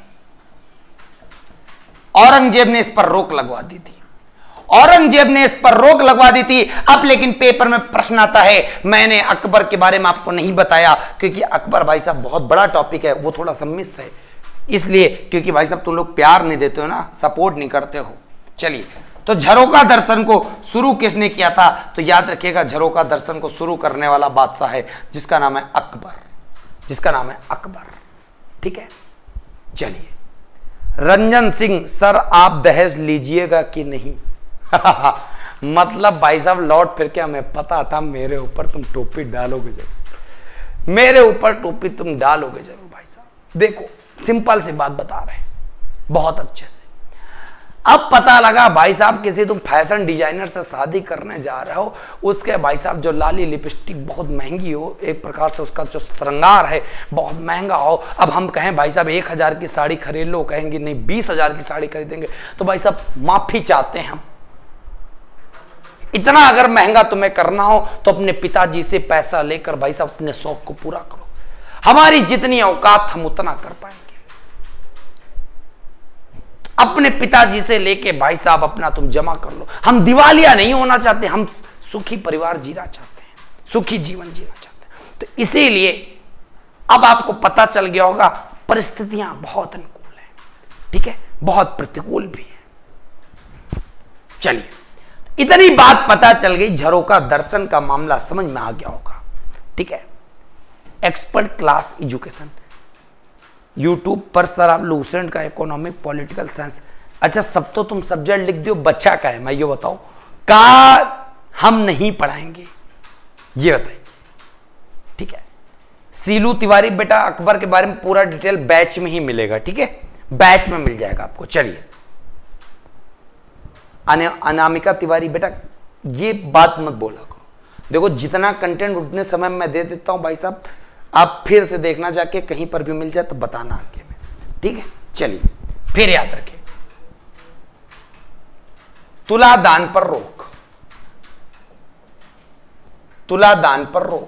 औरंगजेब ने इस पर रोक लगवा दी थी, औरंगजेब ने इस पर रोक लगवा दी थी। अब लेकिन पेपर में प्रश्न आता है, मैंने अकबर के बारे में आपको नहीं बताया क्योंकि अकबर भाई साहब बहुत बड़ा टॉपिक है, वो थोड़ा सा मिस है, इसलिए क्योंकि भाई साहब तुम लोग प्यार नहीं देते हो ना, सपोर्ट नहीं करते हो। चलिए, तो झरोखा दर्शन को शुरू किसने किया था? तो याद रखिएगा झरोखा दर्शन को शुरू करने वाला बादशाह है जिसका नाम है अकबर, जिसका नाम है अकबर, ठीक है? चलिए, रंजन सिंह सर आप दहेज लीजिएगा कि नहीं? मतलब भाई साहब लौट फिर के हमें पता था मेरे ऊपर तुम टोपी डालोगे जरूर, मेरे ऊपर टोपी तुम डालोगे जरूर भाई साहब। देखो सिंपल सी बात बता रहे हैं बहुत अच्छे से। अब पता लगा भाई साहब किसी तुम फैशन डिजाइनर से शादी करने जा रहे हो, उसके भाई साहब जो लाली लिपस्टिक बहुत महंगी हो, एक प्रकार से उसका जो श्रृंगार है बहुत महंगा हो। अब हम कहें भाई साहब एक हजार की साड़ी खरीद लो, कहेंगे नहीं बीस हजार की साड़ी खरीदेंगे, तो भाई साहब माफी चाहते हैं हम। इतना अगर महंगा तुम्हें करना हो तो अपने पिताजी से पैसा लेकर भाई साहब अपने शौक को पूरा करो। हमारी जितनी औकात हम उतना कर पाएंगे। अपने पिताजी से लेके भाई साहब अपना तुम जमा कर लो। हम दिवालिया नहीं होना चाहते, हम सुखी परिवार जीना चाहते हैं, सुखी जीवन जीना चाहते हैं। तो इसीलिए अब आपको पता चल गया होगा परिस्थितियां बहुत अनुकूल हैं, ठीक है, बहुत प्रतिकूल भी है। चलिए, इतनी बात पता चल गई, झरोका दर्शन का मामला समझ में आ गया होगा, ठीक है। एक्सपर्ट क्लास एजुकेशन यूट्यूब पर सर आप लूसेंट का इकोनॉमिक पॉलिटिकल साइंस, अच्छा सब तो तुम सब्जेक्ट लिख दो, बच्चा का है, मैं ये बताओ का हम नहीं पढ़ाएंगे, ये बताइए, ठीक है। सीलू तिवारी बेटा अकबर के बारे में पूरा डिटेल बैच में ही मिलेगा, ठीक है, बैच में मिल जाएगा आपको। चलिए, अनामिका तिवारी बेटा ये बात मत बोला करो, देखो जितना कंटेंट उतने समय में दे देता हूं भाई साहब, आप फिर से देखना, जाके कहीं पर भी मिल जाए तो बताना आगे में, ठीक है। चलिए, फिर याद रखें, तुला दान पर रोक, तुला दान पर रोक,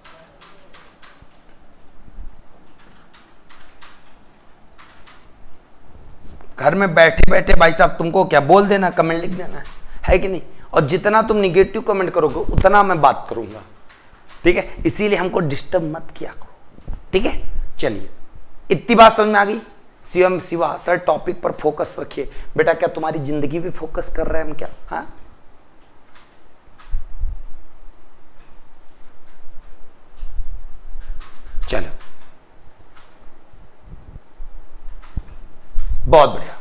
घर में बैठे बैठे भाई साहब तुमको क्या बोल देना, कमेंट लिख देना है, है कि नहीं, और जितना तुम निगेटिव कमेंट करोगे उतना मैं बात करूंगा, ठीक है, इसीलिए हमको डिस्टर्ब मत किया करो, ठीक है। चलिए, इतनी बात समझ में आ गई। सीएम शिवा सर टॉपिक पर फोकस रखिए बेटा, क्या तुम्हारी जिंदगी पे फोकस कर रहे हैं हम क्या? हाँ, चलो बहुत बढ़िया।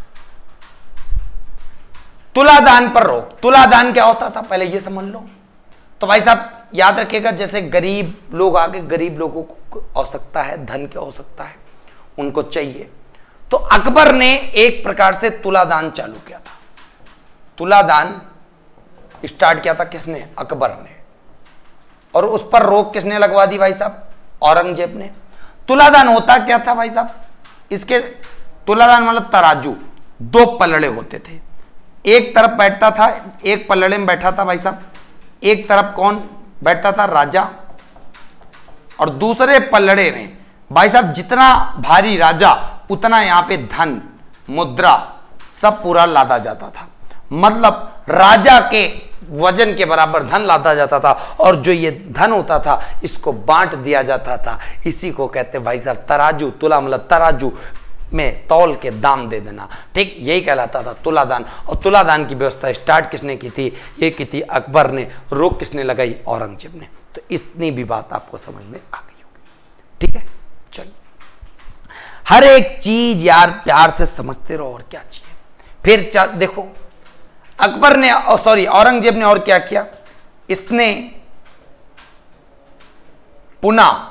तुलादान पर रोक, तुलादान क्या होता था पहले ये समझ लो। तो भाई साहब याद रखिएगा, जैसे गरीब लोग आगे, गरीब लोगों को आवश्यकता है, धन की आवश्यकता है, उनको चाहिए, तो अकबर ने एक प्रकार से तुलादान चालू किया था। तुलादान स्टार्ट किया था किसने? अकबर ने, और उस पर रोक किसने लगवा दी भाई साहब? औरंगजेब ने। तुलादान होता क्या था भाई साहब? इसके तुलादान मतलब तराजू, दो पलड़े होते थे, एक तरफ बैठता था, एक पलड़े में बैठा था भाई साहब, एक तरफ कौन बैठता था? राजा, और दूसरे पलड़े में भाई साहब जितना भारी राजा उतना यहां पे धन, मुद्रा सब पूरा लादा जाता था, मतलब राजा के वजन के बराबर धन लादा जाता था, और जो ये धन होता था इसको बांट दिया जाता था। इसी को कहते भाई साहब तराजू, तुला मतलब तराजू में तौल के दाम दे देना, ठीक, यही कहलाता था तुलादान। और तुलादान की व्यवस्था स्टार्ट किसने की थी? ये की थी अकबर ने, रोक किसने लगाई? औरंगजेब ने। तो इतनी भी बात आपको समझ में आ गई होगी, ठीक है। चलिए, हर एक चीज यार प्यार से समझते रहो, और क्या चाहिए। फिर देखो अकबर ने, सॉरी औरंगजेब ने और क्या किया? इसने पुनः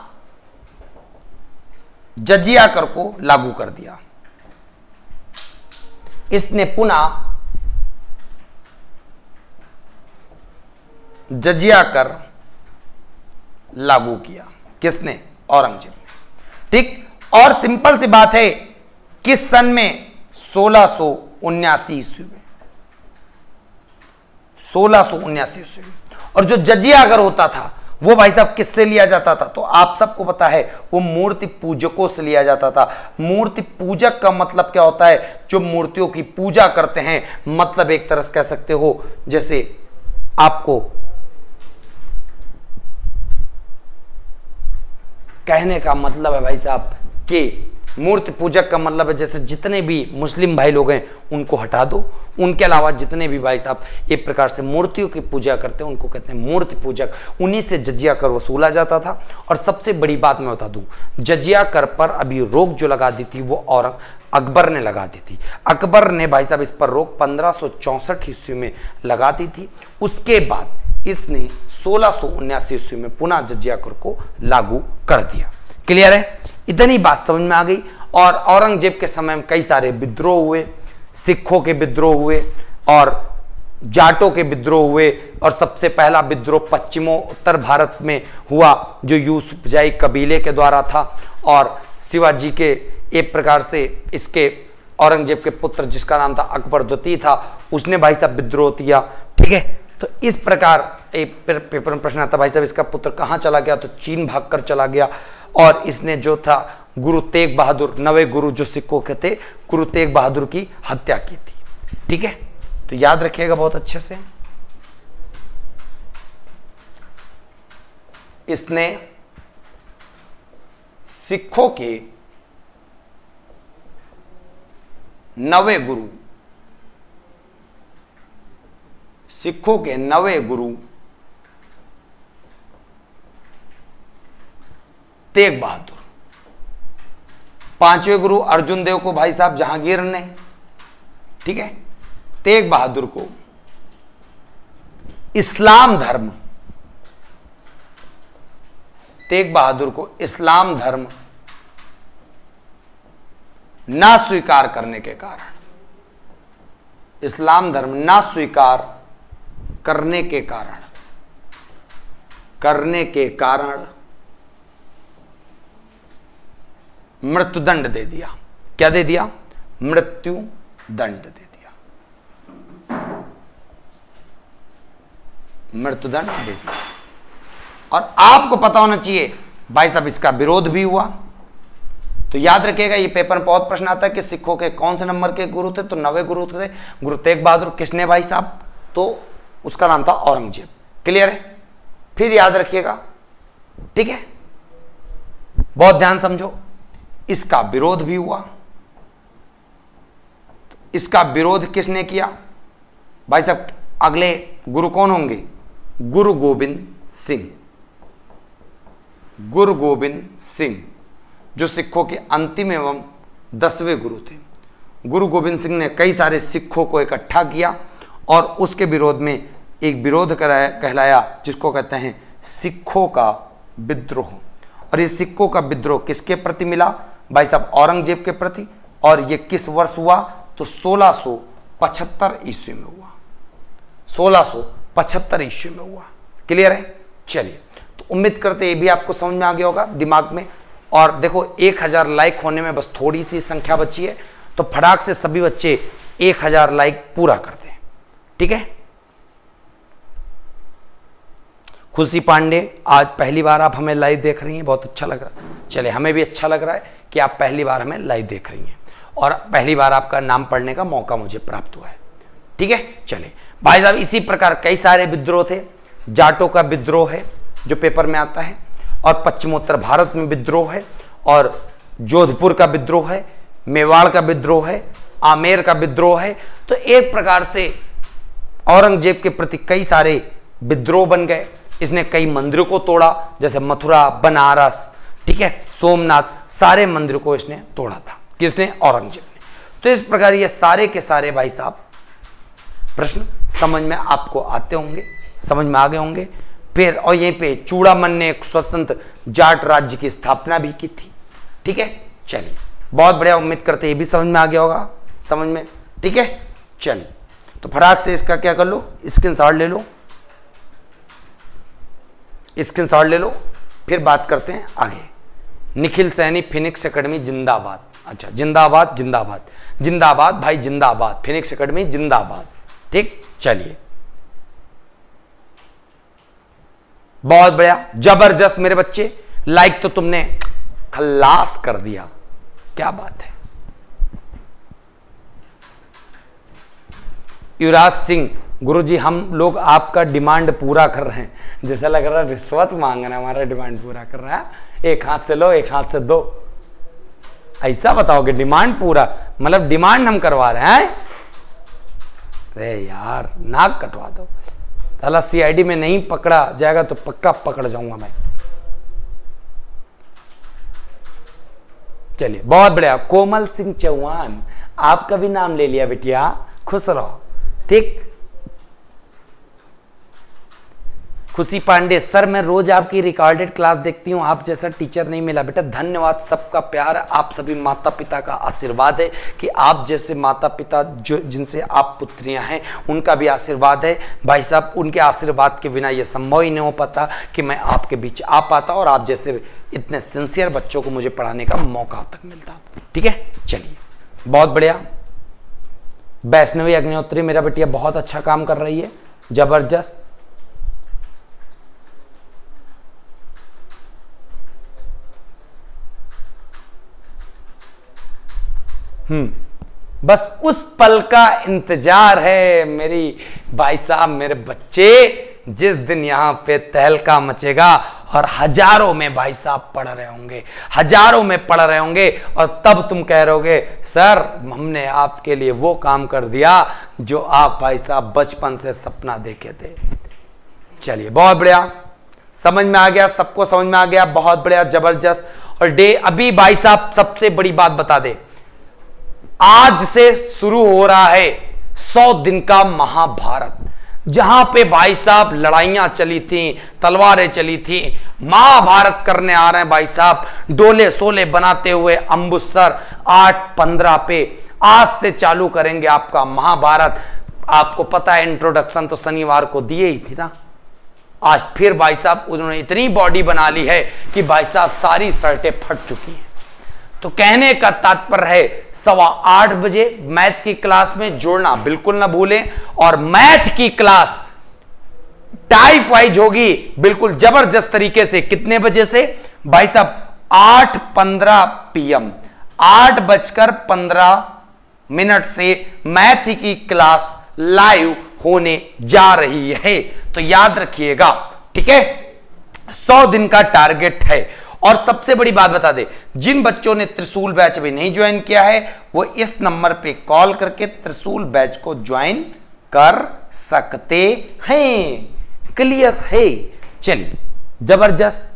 जजिया कर को लागू कर दिया, इसने पुनः जजिया कर लागू किया, किसने? औरंगजेब ने, ठीक। और सिंपल सी बात है, किस सन में? सोलह सौ उन्यासी ईस्वी में, सोलह सौ उन्यासी ईस्वी में। और जो जजिया कर होता था वो भाई साहब किससे लिया जाता था? तो आप सबको पता है, वो मूर्ति पूजकों से लिया जाता था। मूर्ति पूजक का मतलब क्या होता है? जो मूर्तियों की पूजा करते हैं, मतलब एक तरह से कह सकते हो, जैसे आपको कहने का मतलब है भाई साहब कि मूर्ति पूजक का मतलब है जैसे जितने भी मुस्लिम भाई लोग हैं उनको हटा दो, उनके अलावा जितने भी भाई साहब एक प्रकार से मूर्तियों की पूजा करते हैं उनको कहते हैं मूर्ति पूजक। उन्हीं से जजिया कर वसूला जाता था। और सबसे बड़ी बात मैं बता दूं, जजिया कर पर अभी रोक जो लगा दी थी वो औरंग अकबर ने लगा दी थी। अकबर ने भाई साहब इस पर रोक पंद्रह सौ चौसठ ईस्वी में लगा दी थी। उसके बाद इसने सोलह सौ उन्यासी ईस्वी में पुनः जजिया कर को लागू कर दिया। क्लियर है? इतनी बात समझ में आ गई। और औरंगजेब के समय में कई सारे विद्रोह हुए, सिखों के विद्रोह हुए और जाटों के विद्रोह हुए, और सबसे पहला विद्रोह पश्चिमोत्तर भारत में हुआ जो यूसुफजाई कबीले के द्वारा था। और शिवाजी के एक प्रकार से इसके औरंगजेब के पुत्र जिसका नाम था अकबर द्वितीय था, उसने भाई साहब विद्रोह किया, ठीक है। तो इस प्रकार एक पेपर में प्रश्न आता भाई साहब इसका पुत्र कहाँ चला गया? तो चीन भागकर चला गया। और इसने जो था गुरु तेग बहादुर, नवे गुरु जो सिखों के थे, गुरु तेग बहादुर की हत्या की थी, ठीक है। तो याद रखिएगा बहुत अच्छे से। इसने सिखों के नवे गुरु, सिखों के नवे गुरु तेग बहादुर। पांचवें गुरु अर्जुन देव को भाई साहब जहांगीर ने, ठीक है, तेग बहादुर को इस्लाम धर्म, तेग बहादुर को इस्लाम धर्म ना स्वीकार करने के कारण, इस्लाम धर्म ना स्वीकार करने के कारण करने के कारण मृत्युदंड दे दिया। क्या दे दिया? मृत्यु दंड दे दिया, मृत्युदंड दे दिया। और आपको पता होना चाहिए भाई साहब इसका विरोध भी हुआ। तो याद रखिएगा, ये पेपर में बहुत प्रश्न आता है कि सिखों के कौन से नंबर के गुरु थे? तो नवे गुरु थे। गुरु तेग बहादुर किसने भाई साहब? तो उसका नाम था औरंगजेब। क्लियर है? फिर याद रखिएगा, ठीक है, बहुत ध्यान समझो। इसका विरोध भी हुआ। तो इसका विरोध किसने किया भाई साहब? अगले गुरु कौन होंगे? गुरु गोविंद सिंह। गुरु गोविंद सिंह जो सिखों के अंतिम एवं दसवें गुरु थे। गुरु गोविंद सिंह ने कई सारे सिखों को इकट्ठा किया और उसके विरोध में एक विरोध कराया कहलाया जिसको कहते हैं सिखों का विद्रोह। और ये सिखों का विद्रोह किसके प्रति मिला भाई साहब? औरंगजेब के प्रति। और ये किस वर्ष हुआ? तो सोलह सौ पचहत्तर ईस्वी में हुआ। सोलह सौ पचहत्तर ईस्वी में हुआ। क्लियर है? चलिए, तो उम्मीद करते ये भी आपको समझ में आ गया होगा दिमाग में। और देखो, एक हजार लाइक होने में बस थोड़ी सी संख्या बची है, तो फटाक से सभी बच्चे एक हजार लाइक पूरा करते हैं, ठीक है। खुशी पांडे, आज पहली बार आप हमें लाइव देख रही हैं, बहुत अच्छा लग रहा है। चलिए, हमें भी अच्छा लग रहा है कि आप पहली बार हमें लाइव देख रही हैं और पहली बार आपका नाम पढ़ने का मौका मुझे प्राप्त हुआ है, ठीक है। चलिए भाई साहब, इसी प्रकार कई सारे विद्रोह थे। जाटों का विद्रोह है जो पेपर में आता है, और पश्चिमोत्तर भारत में विद्रोह है, और जोधपुर का विद्रोह है, मेवाड़ का विद्रोह है, आमेर का विद्रोह है। तो एक प्रकार से औरंगजेब के प्रति कई सारे विद्रोह बन गए। इसने कई मंदिरों को तोड़ा, जैसे मथुरा, बनारस, ठीक है, सोमनाथ, सारे मंदिरों को इसने तोड़ा था। किसने? औरंगजेब ने। तो इस प्रकार ये सारे के सारे भाई साहब प्रश्न समझ में आपको आते होंगे, समझ में आ गए होंगे। फिर और यहीं पे चूड़ामन ने एक स्वतंत्र जाट राज्य की स्थापना भी की थी, ठीक है। चलिए, बहुत बढ़िया, उम्मीद करते ये भी समझ में आ गया होगा, समझ में, ठीक है। चलिए, तो फटाक से इसका क्या कर लो, स्क्रीनशॉट ले लो, स्क्रीनशॉट ले लो। फिर बात करते हैं आगे। निखिल सैनी, फिनिक्स एकेडमी जिंदाबाद। अच्छा, जिंदाबाद जिंदाबाद जिंदाबाद भाई, जिंदाबाद, फिनिक्स एकेडमी जिंदाबाद, ठीक। चलिए, बहुत बढ़िया, जबरदस्त मेरे बच्चे, लाइक तो तुमने खल्लास कर दिया, क्या बात है। युवराज सिंह, गुरुजी हम लोग आपका डिमांड पूरा कर रहे हैं। जैसा लग रहा है रिश्वत मांग रहे हैं, हमारा डिमांड पूरा कर रहा है। एक हाथ से लो, एक हाथ से दो, ऐसा बताओगे? डिमांड पूरा मतलब डिमांड हम करवा रहे हैं? अरे यार, नाक कटवा दो। साला सीआईडी में नहीं पकड़ा जाएगा तो पक्का पकड़ जाऊंगा मैं। चलिए, बहुत बढ़िया। कोमल सिंह चौहान, आपका भी नाम ले लिया बेटिया, खुश रहो, ठीक। खुशी पांडे, सर मैं रोज आपकी रिकॉर्डेड क्लास देखती हूँ, आप जैसा टीचर नहीं मिला। बेटा धन्यवाद, सबका प्यार, आप सभी माता पिता का आशीर्वाद है कि आप जैसे माता पिता जो जिनसे आप पुत्रियां हैं, उनका भी आशीर्वाद है भाई साहब। उनके आशीर्वाद के बिना ये संभव ही नहीं हो पाता कि मैं आपके बीच आ पाता और आप जैसे इतने सिंसियर बच्चों को मुझे पढ़ाने का मौका तक मिलता, ठीक है। चलिए, बहुत बढ़िया। वैष्णवी अग्निहोत्री, मेरा बेटिया बहुत अच्छा काम कर रही है, जबरदस्त। हम्म बस उस पल का इंतजार है मेरी भाई साहब, मेरे बच्चे, जिस दिन यहां पे तहलका मचेगा और हजारों में भाई साहब पढ़ रहे होंगे, हजारों में पढ़ रहे होंगे, और तब तुम कह रहोगे सर हमने आपके लिए वो काम कर दिया जो आप भाई साहब बचपन से सपना देखे थे। चलिए बहुत बढ़िया, समझ में आ गया, सबको समझ में आ गया, बहुत बढ़िया, जबरदस्त। और डे अभी भाई साहब सबसे बड़ी बात बता दे, आज से शुरू हो रहा है सौ दिन का महाभारत, जहां पे भाई साहब लड़ाइयां चली थी, तलवारें चली थी, महाभारत करने आ रहे हैं भाई साहब डोले सोले बनाते हुए अमृतसर आठ पंद्रह पे। आज से चालू करेंगे आपका महाभारत। आपको पता है इंट्रोडक्शन तो शनिवार को दिए ही थी ना, आज फिर भाई साहब उन्होंने इतनी बॉडी बना ली है कि भाई साहब सारी शर्टें फट चुकी हैं। तो कहने का तात्पर्य है सवा आठ बजे मैथ की क्लास में जुड़ना बिल्कुल ना भूलें, और मैथ की क्लास टाइप वाइज होगी बिल्कुल जबरदस्त तरीके से। कितने बजे से भाई साहब? आठ पंद्रह पीएम, आठ बजकर पंद्रह मिनट से मैथ की क्लास लाइव होने जा रही है, तो याद रखिएगा, ठीक है। सौ दिन का टारगेट है। और सबसे बड़ी बात बता दे, जिन बच्चों ने त्रिशूल बैच भी नहीं ज्वाइन किया है वो इस नंबर पे कॉल करके त्रिशूल बैच को ज्वाइन कर सकते हैं। क्लियर है? चलिए जबरदस्त,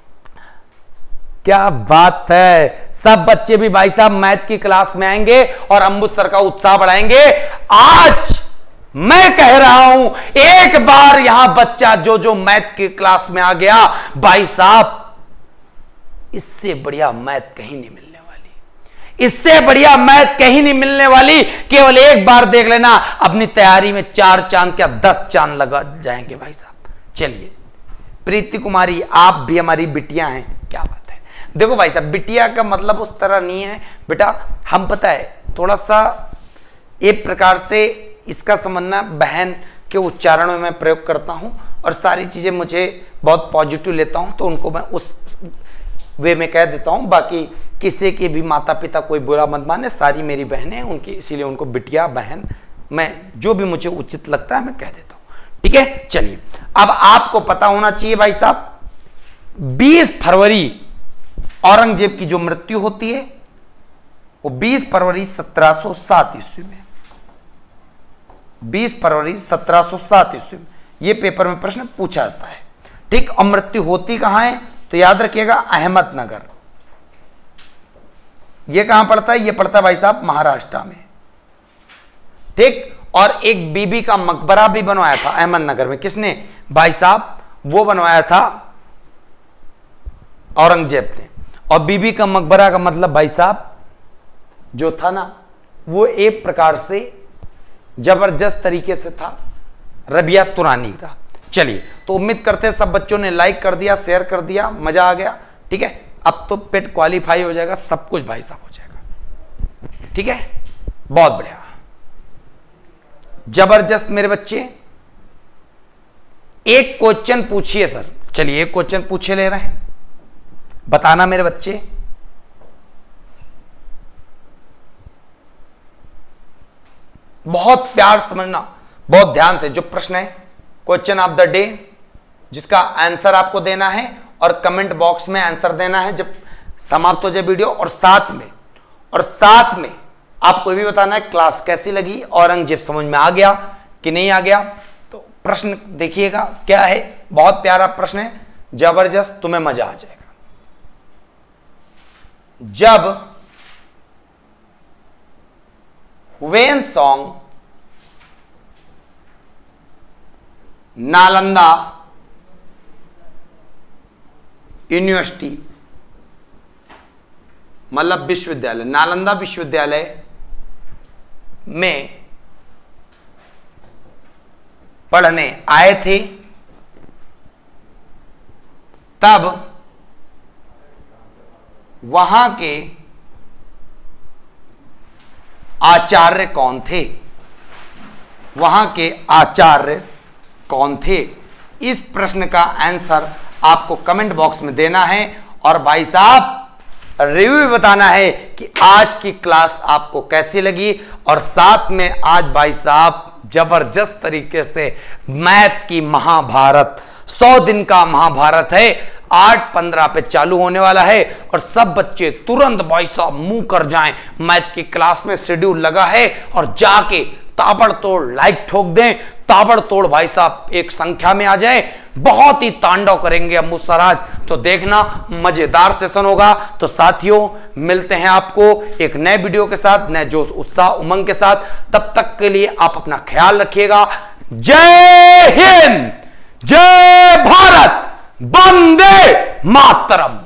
क्या बात है। सब बच्चे भी भाई साहब मैथ की क्लास में आएंगे और अमृतसर का उत्साह बढ़ाएंगे। आज मैं कह रहा हूं एक बार यहां बच्चा जो जो मैथ की क्लास में आ गया भाई साहब, इससे बढ़िया मैथ कहीं नहीं मिलने वाली, इससे बढ़िया मैथ कहीं नहीं मिलने वाली। केवल एक बार देख लेना, अपनी तैयारी में चार चांद क्या दस चांद लगा जाएंगे भाई साहब। चलिए प्रीति कुमारी, आप भी हमारी बिटिया हैं, क्या बात है। देखो भाई साहब, बिटिया का मतलब उस तरह नहीं है बेटा, हम पता है थोड़ा सा एक प्रकार से इसका समझना, बहन के उच्चारणों में मैं प्रयोग करता हूं और सारी चीजें मुझे बहुत पॉजिटिव लेता हूं, तो उनको मैं उस वे में कह देता हूं। बाकी किसी के भी माता पिता कोई बुरा मत माने, सारी मेरी बहनें हैं उनकी, इसीलिए उनको बिटिया बहन, मैं जो भी मुझे उचित लगता है मैं कह देता हूं, ठीक है। चलिए अब आपको पता होना चाहिए भाई साहब, बीस फरवरी औरंगजेब की जो मृत्यु होती है वो बीस फरवरी सत्रह सौ सात ईस्वी में, बीस फरवरी सत्रह सौ सात ईस्वी में ये पेपर में प्रश्न पूछा जाता है, ठीक। और मृत्यु होती कहां है तो याद रखिएगा अहमदनगर। ये कहां पड़ता है? ये पड़ता है भाई साहब महाराष्ट्र में, ठीक। और एक बीबी का मकबरा भी बनवाया था अहमदनगर में, किसने भाई साहब? वो बनवाया था औरंगजेब ने। और बीबी का मकबरा का मतलब भाई साहब जो था ना, वो एक प्रकार से जबरदस्त तरीके से था, रबिया तुरानी था। चलिए तो उम्मीद करते हैं सब बच्चों ने लाइक कर दिया, शेयर कर दिया, मजा आ गया, ठीक है। अब तो पेट क्वालिफाई हो जाएगा, सब कुछ भाई साहब हो जाएगा, ठीक है। बहुत बढ़िया, जबरदस्त मेरे बच्चे। एक क्वेश्चन पूछिए सर। चलिए एक क्वेश्चन पूछे ले रहे हैं, बताना मेरे बच्चे। बहुत प्यार समझना, बहुत ध्यान से। जो प्रश्न है क्वेश्चन ऑफ द डे, जिसका आंसर आपको देना है और कमेंट बॉक्स में आंसर देना है जब समाप्त हो जाए वीडियो। और साथ में और साथ में आपको ये भी बताना है क्लास कैसी लगी, औरंगजेब समझ में आ गया कि नहीं आ गया। तो प्रश्न देखिएगा क्या है, बहुत प्यारा प्रश्न है, जबरदस्त, तुम्हें मजा आ जाएगा। जब हुवेनसोंग नालंदा यूनिवर्सिटी, मतलब विश्वविद्यालय, नालंदा विश्वविद्यालय में पढ़ने आए थे, तब वहां के आचार्य कौन थे? वहां के आचार्य कौन थे? इस प्रश्न का आंसर आपको कमेंट बॉक्स में देना है। और भाई साहब रिव्यू बताना है कि आज की क्लास आपको कैसी लगी। और साथ में आज भाई साहब जबरदस्त तरीके से मैथ की महाभारत, सौ दिन का महाभारत है। आठ पंद्रह पे चालू होने वाला है और सब बच्चे तुरंत भाई साहब मुंह कर जाएं। मैथ की क्लास में शेड्यूल लगा है और जाके ताबड़तोड़ लाइक ठोक दें, ताबड़तोड़ भाई साहब एक संख्या में आ जाए। बहुत ही तांडव करेंगे अब मुसराज, तो देखना मजेदार सेशन होगा। तो साथियों मिलते हैं आपको एक नए वीडियो के साथ, नए जोश उत्साह उमंग के साथ। तब तक के लिए आप अपना ख्याल रखिएगा। जय हिंद, जय भारत, वंदे मातरम।